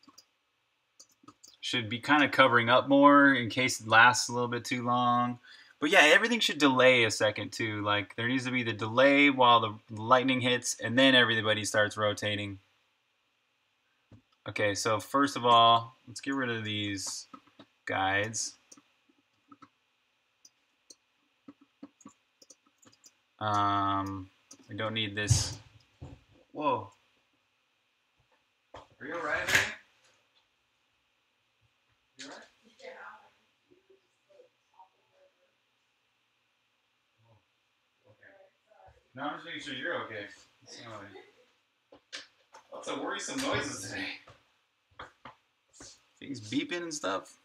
should be kind of covering up more in case it lasts a little bit too long. But yeah, everything should delay a second too. Like there needs to be the delay while the lightning hits and then everybody starts rotating. Okay, so first of all, let's get rid of these guides. Um, we don't need this. Whoa. Are you alright, man? You alright? No, I'm just making sure you're okay. Lots of worrisome noises today. Things beeping and stuff.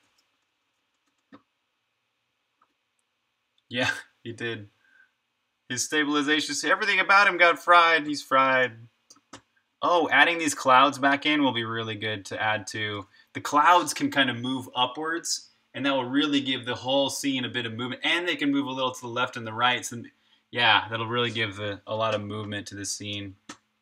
Yeah, he did. His stabilization, everything about him got fried. He's fried. Oh, adding these clouds back in will be really good to add to. The clouds can kind of move upwards, and that will really give the whole scene a bit of movement. And they can move a little to the left and the right. So, yeah, that'll really give a, a lot of movement to the scene.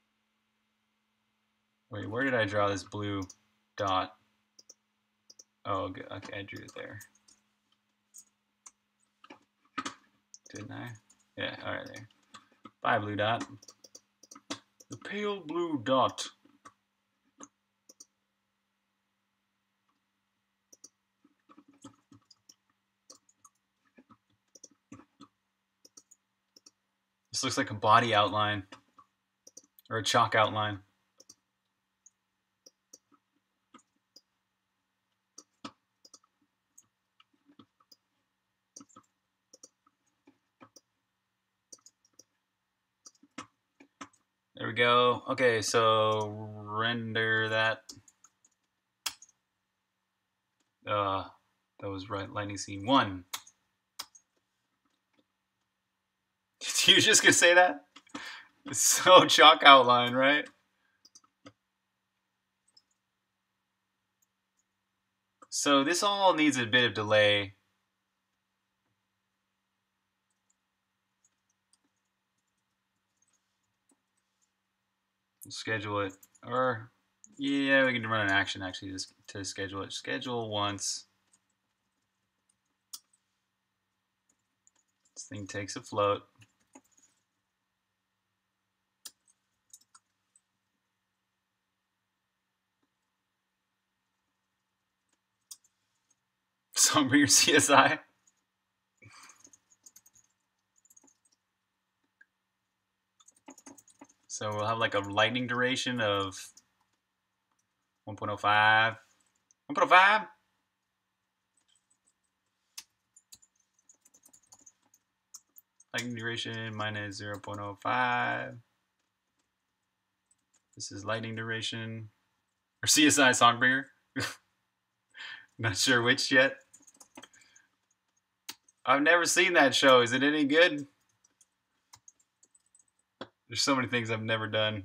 Wait, where did I draw this blue dot? Oh, okay, I drew it there. Didn't I? Yeah, all right, there. Bye, blue dot. The pale blue dot. This looks like a body outline or a chalk outline. There we go. Okay, so render that. Uh, that was right. Lightning scene one. You were just gonna say that? It's so chalk outline, right? So this all needs a bit of delay. Schedule it, or yeah, we can run an action actually to, to schedule it. Schedule once. This thing takes a float. Songbringer C S I. So we'll have like a lightning duration of one point oh five. one point oh five? Lightning duration minus zero point oh five. This is lightning duration. Or C S I Songbringer. Not sure which yet. I've never seen that show. Is it any good? There's so many things I've never done.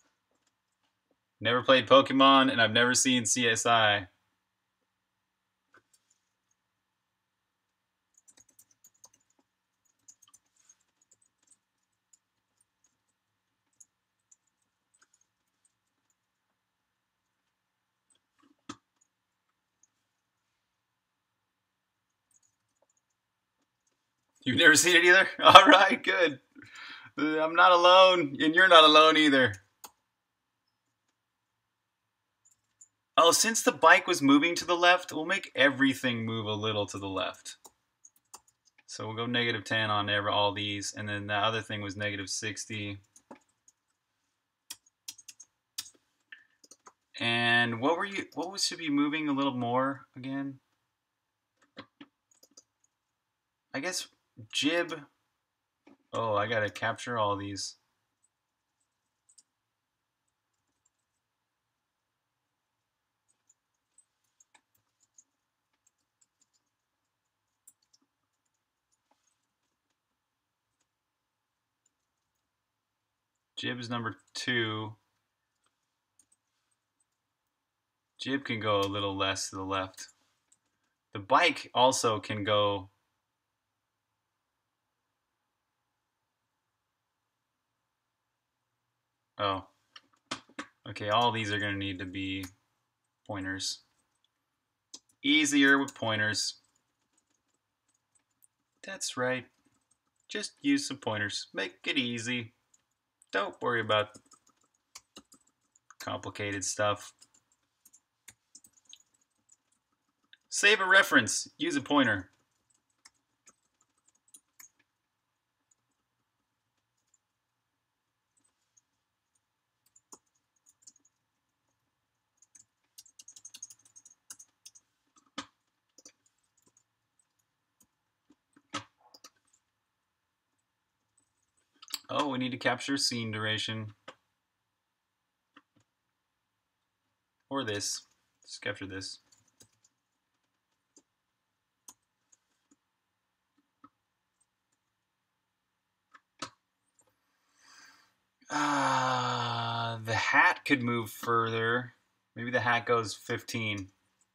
Never played Pokemon, and I've never seen C S I. You've never seen it either? All right, good. I'm not alone, and you're not alone either. Oh, since the bike was moving to the left, we'll make everything move a little to the left. So we'll go negative ten on every, all these, and then the other thing was negative sixty. And what were you? What was should be moving a little more again? I guess jib. Oh, I gotta capture all these. Jib is number two. Jib can go a little less to the left. The bike also can go. Oh. Okay, all these are going to need to be pointers. Easier with pointers. That's right. Just use some pointers. Make it easy. Don't worry about complicated stuff. Save a reference. Use a pointer. Oh, we need to capture scene duration. Or this. Let's capture this. Uh, the hat could move further. Maybe the hat goes fifteen.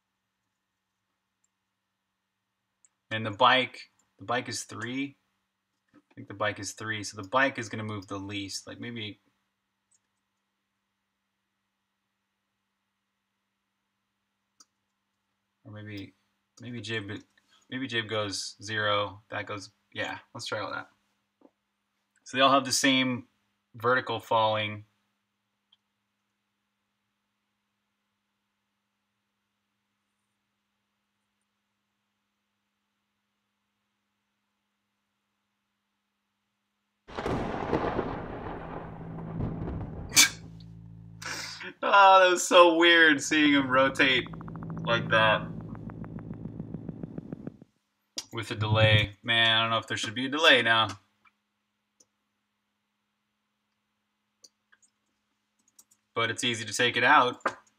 And the bike, the bike is three. I think the bike is three, so the bike is going to move the least. Like maybe... Or maybe, maybe jib, maybe jib goes zero. That goes, yeah, let's try all that. So they all have the same vertical falling. Oh, that was so weird seeing him rotate like that. With a delay. Man, I don't know if there should be a delay now. But it's easy to take it out.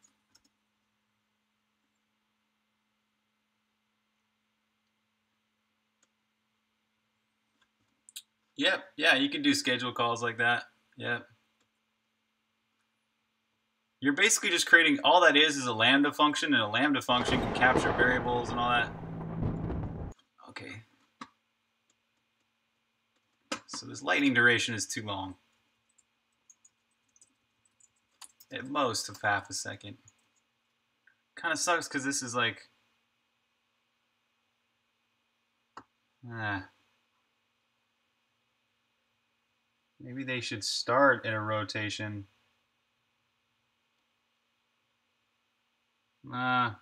Yep, yeah, you can do schedule calls like that. Yep. you're basically just creating, all that is is a lambda function, and a lambda function can capture variables and all that. Okay. So this lightning duration is too long. At most of half a second. Kind of sucks because this is like... Ah. Maybe they should start in a rotation. Ah.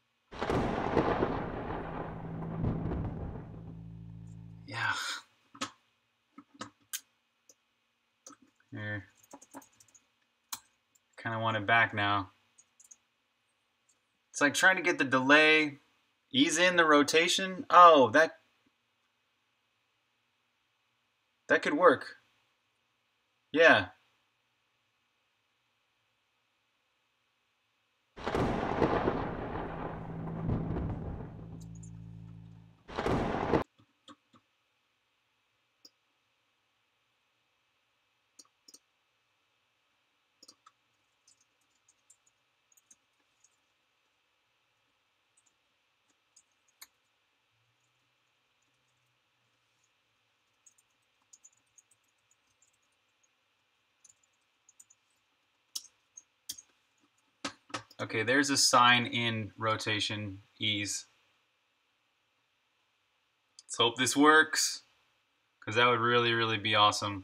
Yeah. Here. Kind of want it back now. It's like trying to get the delay, ease in the rotation. Oh, that that could work. Yeah. Okay, there's a sign in rotation ease. Let's hope this works, because that would really, really be awesome.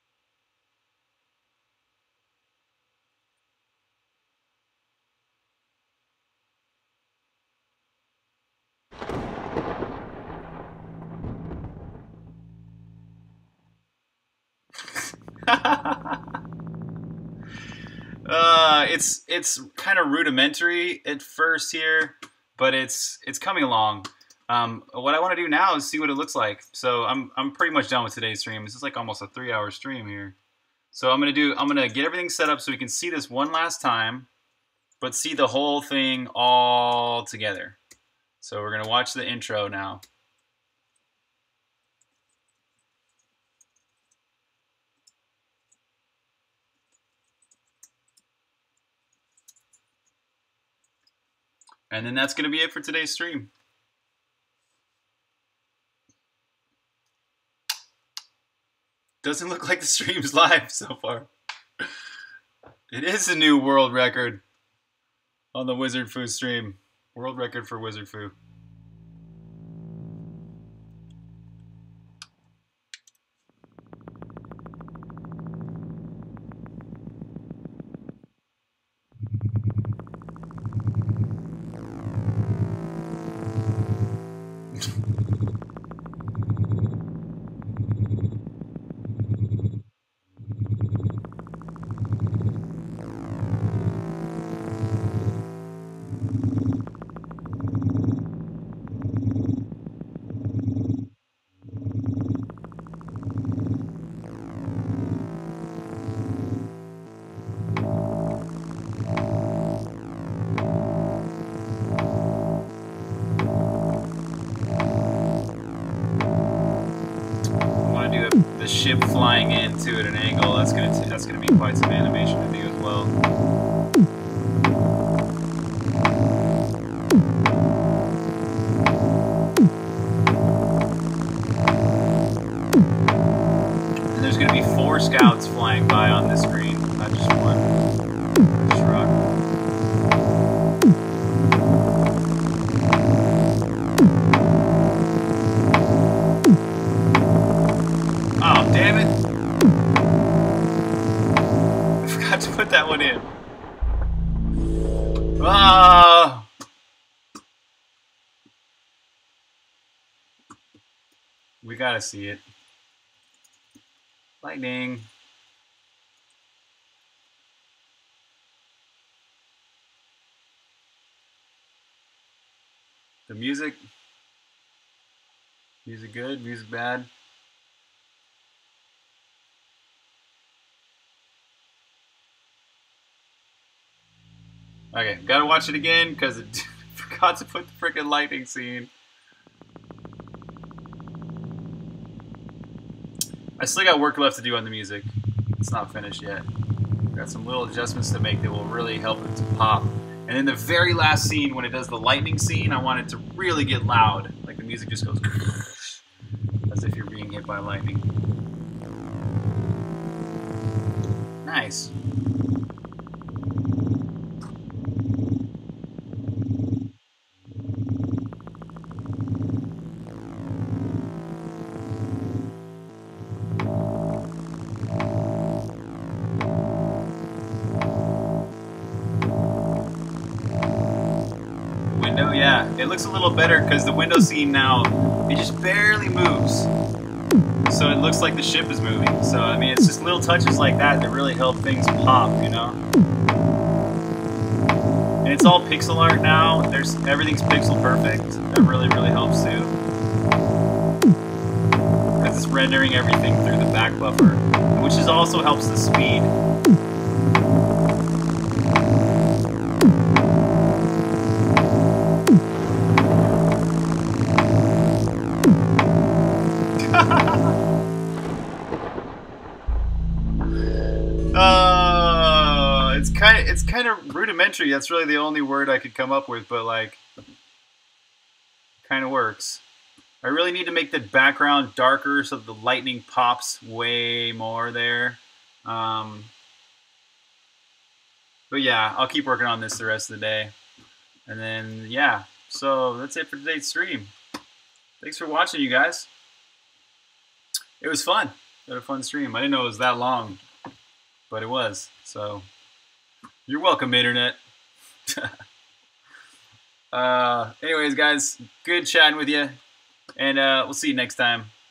Uh, it's it's kind of rudimentary at first here, but it's it's coming along. Um, what I want to do now is see what it looks like. So I'm I'm pretty much done with today's stream. This is like almost a three-hour stream here. So I'm gonna do I'm gonna get everything set up so we can see this one last time, but see the whole thing all together. So we're gonna watch the intro now. And then that's going to be it for today's stream. Doesn't look like the stream's live so far. It is a new world record on the Wizard Foo stream. World record for Wizard Foo. Ship flying into at an angle. That's gonna t that's gonna be quite some animation to do as well. And there's gonna be four scouts flying by on this screen, not just one. Just rock. Damn it! I forgot to put that one in. Ah! We gotta see it. Lightning. The music. Music good, music bad. Okay, gotta watch it again because I forgot to put the freaking lightning scene. I still got work left to do on the music. It's not finished yet. Got some little adjustments to make that will really help it to pop. And then the very last scene, when it does the lightning scene, I want it to really get loud. Like the music just goes as if you're being hit by lightning. Nice. Window, yeah. It looks a little better because the window scene now, it just barely moves. So it looks like the ship is moving. So, I mean, it's just little touches like that that really help things pop, you know? And it's all pixel art now. There's everything's pixel perfect. That really, really helps too. Because it's rendering everything through the back buffer, which is also helps the speed. Uh, it's kind of it's kind of rudimentary. That's really the only word I could come up with, but like, kind of works. I really need to make the background darker so the lightning pops way more there. Um, but yeah, I'll keep working on this the rest of the day, and then yeah. So that's it for today's stream. Thanks for watching, you guys. It was fun. We had a fun stream. I didn't know it was that long, but it was. So you're welcome, internet. uh, anyways, guys, good chatting with you, and uh, we'll see you next time.